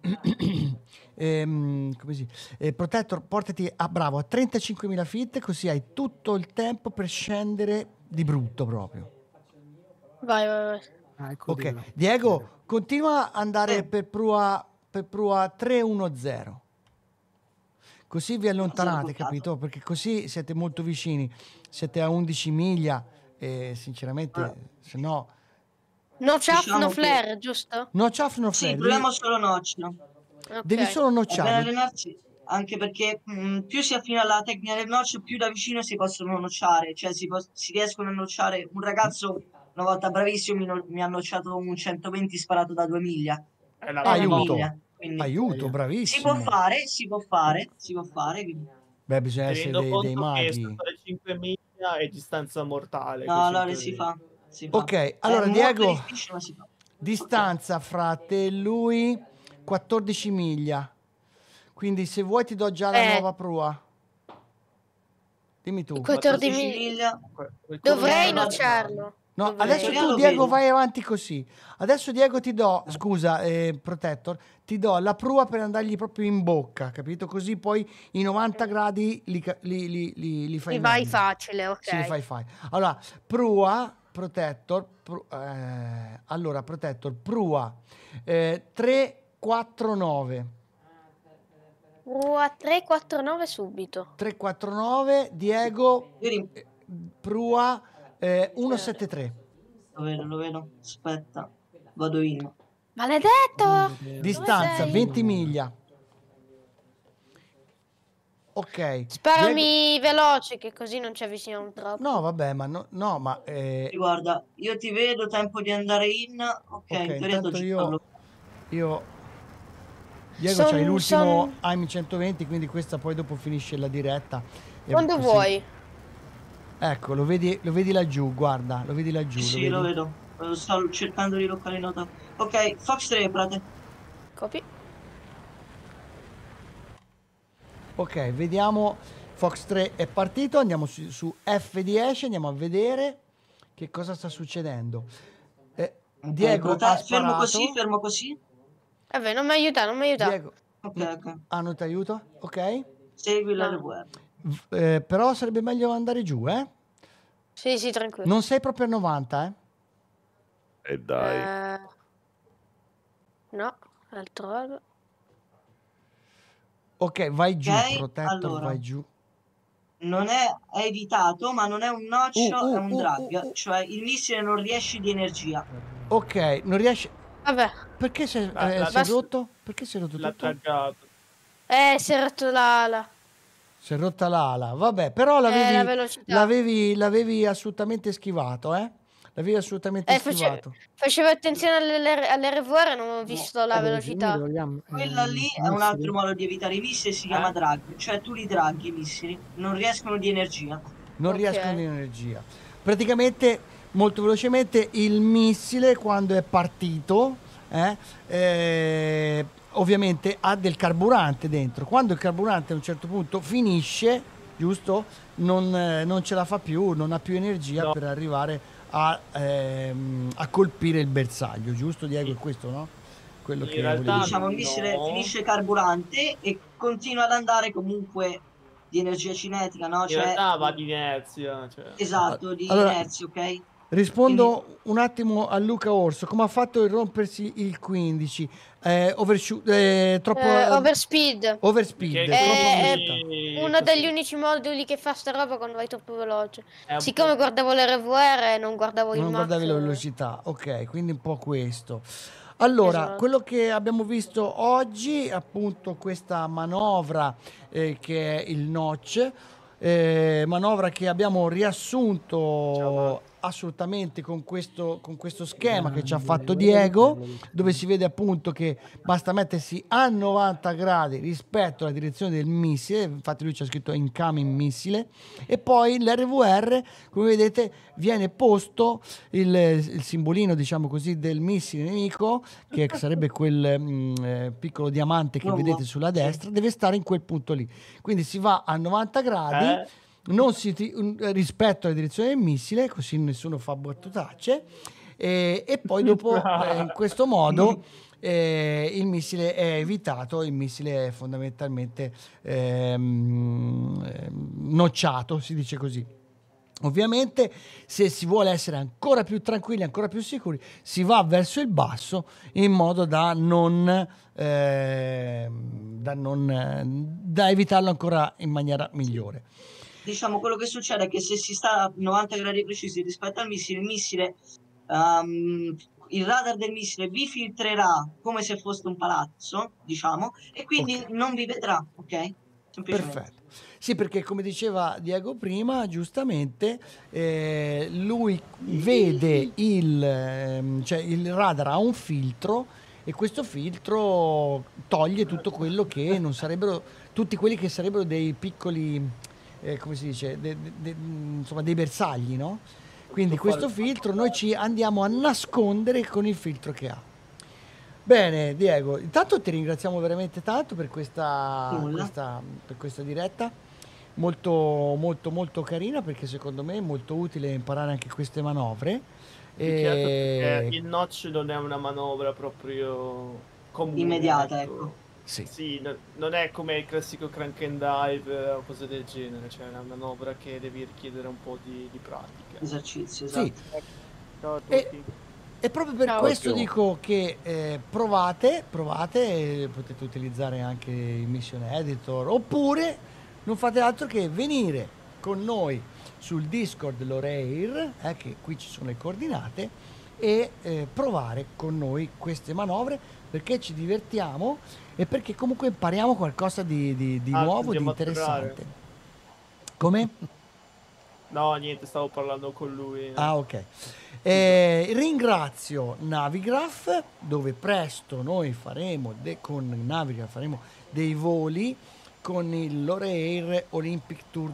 S2: ehm, come si eh, Protector, portati a bravo a trentacinquemila feet, così hai tutto il tempo per scendere di brutto proprio.
S7: Vai, vai, vai.
S9: Ah, ecco
S2: Ok,
S9: quello.
S2: Diego, continua a andare
S4: Sì.
S2: per prua per prua tre uno zero. Così vi allontanate,
S4: bloccato.
S2: capito? Perché così siete molto vicini. Siete a undici miglia e sinceramente, se no
S7: No chaff,
S4: Diciamo
S7: no
S4: che-
S7: flare, giusto?
S2: no chaff, no
S4: Sì,
S2: flare.
S4: proviamo
S2: Devi,
S4: solo notch.
S7: Ok.
S2: devi solo
S4: È bene
S2: nocciare.
S4: allenarsi, anche perché mh, più si affina alla tecnica del notch, più da vicino si possono nocciare, cioè si, pos- si riescono a nocciare. Un ragazzo una volta bravissimo mi, no- mi ha nocciato un centoventi sparato da due miglia,
S8: È una
S4: È una
S2: Aiuto.
S4: miglia, quindi
S2: Aiuto,
S4: si può
S2: bravissimo.
S4: fare, si può fare, si può fare. quindi-
S2: Beh, bisogna essere
S8: Tenendo
S2: dei, dei
S8: conto che
S2: maghi.
S8: sotto le cinque miglia è distanza mortale.
S4: No,
S8: quei
S4: allora
S8: cinque
S4: si
S8: miglia.
S4: fa, si fa.
S2: Ok, allora
S4: è molto
S2: Diego,
S4: difficile, ma si fa.
S2: distanza fra te e lui quattordici miglia. Quindi se vuoi ti do già la
S7: Eh.
S2: nuova prua. Dimmi tu.
S7: quattordici
S4: quattordici
S7: miglia.
S4: miglia.
S8: Quel
S7: Dovrei
S4: Come-
S7: nocciarlo.
S2: No,
S7: Dovrei.
S2: adesso
S4: Io
S2: tu
S4: lo
S2: Diego
S4: vedo.
S2: vai avanti così. Adesso Diego ti do, scusa, eh, Protector, ti do la prua per andargli proprio in bocca, capito? Così poi i novanta gradi li, ca- li, li, li, li fai
S7: Mi vai
S2: meglio.
S7: facile, ok.
S2: Sì, li fai fai. Allora, prua, Protector, pru- eh, allora Protector, prua, eh, tre quattro nove.
S7: Prua tre quattro nove subito.
S2: tre quattro nove, Diego,
S4: Io rim-
S2: eh, prua, eh, uno sette tre.
S4: Lo vedo, lo vedo. Aspetta, vado in.
S7: Maledetto!
S2: Distanza
S7: sei?
S2: venti miglia. Ok. Diego-
S7: Sparami veloce che così non ci avviciniamo troppo.
S2: No, vabbè, ma no, no, ma eh,
S4: Guarda, io ti vedo, tempo di andare in. Ok,
S2: ok,
S4: in teoria
S2: intanto
S4: sto
S2: io
S4: giocando.
S2: io Diego
S7: Son-
S2: c'hai l'ultimo
S7: son-
S2: A I M centoventi, quindi questa poi dopo finisce la diretta. E
S7: Quando
S2: così-
S7: vuoi.
S2: Ecco, lo vedi, lo vedi laggiù, guarda, lo vedi laggiù.
S4: Sì,
S2: lo
S4: sì, lo
S2: vedi?
S4: vedo. Eh, Sto cercando di locare nota. Ok, Fox tre, frate.
S7: Copy.
S2: Ok, vediamo. Fox tre è partito, andiamo su, su F dieci, andiamo a vedere che cosa sta succedendo. Eh,
S4: Ok,
S2: Diego
S4: prote-
S2: ha
S4: fermo
S2: sparato.
S4: così, fermo così.
S7: Vabbè, non mi aiuta, non mi aiuta.
S2: Diego,
S4: Ok, ok.
S2: ah, non ti aiuta? Ok.
S4: Segui la
S7: No.
S4: R W.
S2: V- eh, però sarebbe meglio andare giù, eh?
S7: Sì, sì, tranquillo.
S2: Non sei proprio a novanta, eh?
S6: E dai.
S7: Eh, No, altro lato.
S2: Ok, vai giù,
S4: Ok,
S2: Protector,
S4: allora.
S2: vai giù.
S4: Non è, è evitato, ma non è un noccio,
S2: Uh, uh,
S4: è un
S2: uh,
S4: drag.
S2: uh, uh.
S4: Cioè il missile non riesce di energia.
S2: Ok, non riesci.
S7: Vabbè,
S2: Perché sei, eh,
S8: La- la-
S2: sei
S7: basta-
S2: rotto? Perché sei rotto
S8: L'ha
S2: tutto?
S8: traggato.
S7: eh, si è rotto l'ala.
S2: Si è rotta l'ala. Vabbè, però l'avevi,
S7: Eh, la velocità.
S2: l'avevi, l'avevi assolutamente schivato, eh? L'avevi assolutamente
S7: Eh, face-
S2: schivato.
S7: facevo attenzione alle, alle R V R e non ho visto la
S9: Eh, dove
S7: velocità.
S9: finire, vogliamo?
S4: Quella
S9: Eh,
S4: lì è
S9: missili?
S4: un altro modo di evitare i missili, si chiama
S8: Eh?
S4: drag. Cioè tu li draghi i missili, non riescono di energia.
S2: Non
S7: Ok.
S2: riescono in energia. Praticamente, molto velocemente, il missile quando è partito, eh, eh, ovviamente ha del carburante dentro. Quando il carburante a un certo punto finisce, giusto? Non, eh, non ce la fa più, non ha più energia
S8: No.
S2: per arrivare a, ehm, a colpire il bersaglio, giusto Diego? È questo, no? Quello
S8: In
S2: che
S8: realtà-
S2: volevi dire.
S4: Diciamo il missile
S8: no.
S4: finisce carburante e continua ad andare comunque di energia cinetica, no?
S8: In
S4: Cioè,
S8: realtà va di inerzia. Cioè.
S4: esatto, di
S2: Allora-
S4: inerzia, ok?
S2: Rispondo un attimo a Luca Orso, come ha fatto a rompersi il quindici? Eh, overshoot, eh, troppo
S7: Eh, overspeed.
S2: overspeed,
S8: Perché
S2: troppo
S7: Eh,
S2: velocità.
S7: Uno degli unici moduli che fa sta roba quando vai troppo veloce.
S8: È un
S7: Siccome
S8: po'-
S7: guardavo le R V R e non guardavo il
S2: Non
S7: Mac.
S2: guardavi la velocità, ok, quindi un po' questo. Allora,
S7: Esatto.
S2: quello che abbiamo visto oggi, appunto questa manovra eh, che è il notch, eh, manovra che abbiamo riassunto assolutamente con questo, con questo schema che ci ha fatto Diego, dove si vede appunto che basta mettersi a novanta gradi rispetto alla direzione del missile, infatti lui ci ha scritto incoming missile, e poi l'R V R, come vedete, viene posto il, il simbolino, diciamo così, del missile nemico, che sarebbe quel mm, eh, piccolo diamante che
S4: No,
S2: vedete
S4: no.
S2: sulla destra, deve stare in quel punto lì. Quindi si va a novanta gradi,
S8: Eh?
S2: non si ti- un- rispetto alla direzione del missile, così nessuno fa battutacce, e, e poi dopo eh, in questo modo eh, il missile è evitato, il missile è fondamentalmente ehm, ehm, nocciato, si dice così. Ovviamente, se si vuole essere ancora più tranquilli, ancora più sicuri, si va verso il basso in modo da non, ehm, da, non eh, da evitarlo ancora in maniera migliore.
S4: Diciamo quello che succede è che se si sta a novanta gradi precisi rispetto al missile, il missile, ehm, il radar del missile vi filtrerà come se fosse un palazzo, diciamo, e quindi
S2: Ok.
S4: non vi vedrà, ok? Semplicemente.
S2: Perfetto. Sì, perché come diceva Diego prima, giustamente, eh, lui vede il, ehm, cioè il radar ha un filtro e questo filtro toglie tutto quello che non sarebbero, tutti quelli che sarebbero dei piccoli, eh, come si dice, de, de, de, insomma dei bersagli, no? Quindi questo filtro noi ci andiamo a nascondere con il filtro che ha. Bene Diego, intanto ti ringraziamo veramente tanto per questa, questa, per questa diretta, molto molto molto carina, perché secondo me è molto utile imparare anche queste manovre.
S8: Più che altro perché il notch non è una manovra proprio comune,
S4: immediata,
S8: ecco.
S4: ecco.
S2: Sì.
S8: Sì, no- non è come il classico crank and dive eh, o cose del genere, cioè è una manovra che devi richiedere un po' di, di pratica.
S4: Esercizio,
S2: Sì.
S4: esatto.
S8: Ciao a
S2: E-
S8: tutti.
S2: E proprio per
S7: Ciao.
S2: questo
S6: Ottimo.
S2: dico che eh, provate, provate, eh, potete utilizzare anche il Mission Editor, oppure non fate altro che venire con noi sul Discord Loreir, eh, che qui ci sono le coordinate, e eh, provare con noi queste manovre, perché ci divertiamo e perché comunque impariamo qualcosa di, di- di
S8: Ah,
S2: nuovo, di
S8: andiamo a tornare.
S2: interessante. Come?
S8: No, niente, stavo parlando con lui.
S2: Ah, ok. Eh, ringrazio Navigraph, dove presto noi faremo de- con Navigraph faremo dei voli con il Loreir Olympic Tour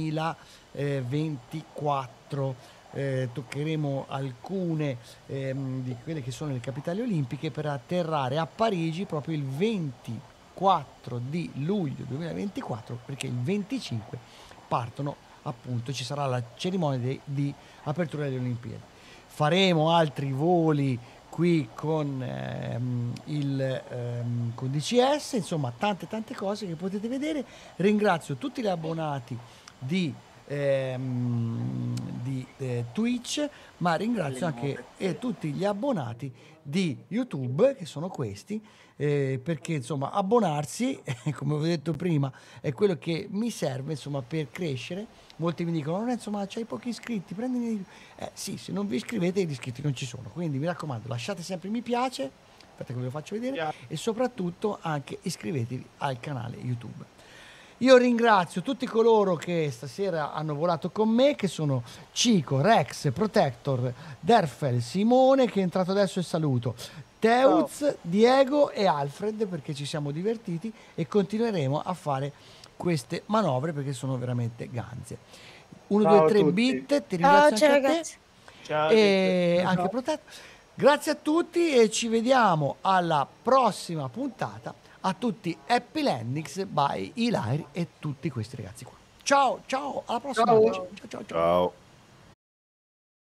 S2: duemilaventiquattro. Eh, toccheremo alcune ehm, di quelle che sono le capitali olimpiche per atterrare a Parigi proprio il ventiquattro di luglio duemilaventiquattro, perché il venticinque partono, appunto, ci sarà la cerimonia di, di apertura delle Olimpiadi. Faremo altri voli qui con ehm, il ehm, con D C S, insomma tante tante cose che potete vedere. Ringrazio tutti gli abbonati di, ehm, di eh, Twitch, ma ringrazio anche eh, tutti gli abbonati di YouTube, che sono questi, eh, perché insomma abbonarsi, come ho detto prima, è quello che mi serve insomma per crescere. Molti mi dicono: Lorenzo, ma c'hai pochi iscritti, prendine di più." Eh sì, se non vi iscrivete gli iscritti non ci sono, quindi mi raccomando, lasciate sempre mi piace, aspetta che ve lo faccio vedere, e soprattutto anche iscrivetevi al canale YouTube. Io ringrazio tutti coloro che stasera hanno volato con me, che sono Cico, Rex, Protector, Derfel, Simone, che è entrato adesso e saluto, Teuz, Diego e Alfred, perché ci siamo divertiti e continueremo a fare queste manovre perché sono veramente ganze. uno,
S3: Ciao
S2: due,
S3: a
S2: tre
S3: tutti.
S2: bit, ti
S7: Ciao,
S2: ringrazio
S7: ciao
S2: anche a te.
S7: ragazzi.
S8: Ciao,
S2: E
S8: ciao.
S2: anche Protetto. Grazie a tutti e ci vediamo alla prossima puntata. A tutti Happy Landings by Ilairi e tutti questi ragazzi qua. Ciao, ciao, alla prossima.
S3: Ciao.
S2: Ciao, ciao, ciao.
S6: Ciao.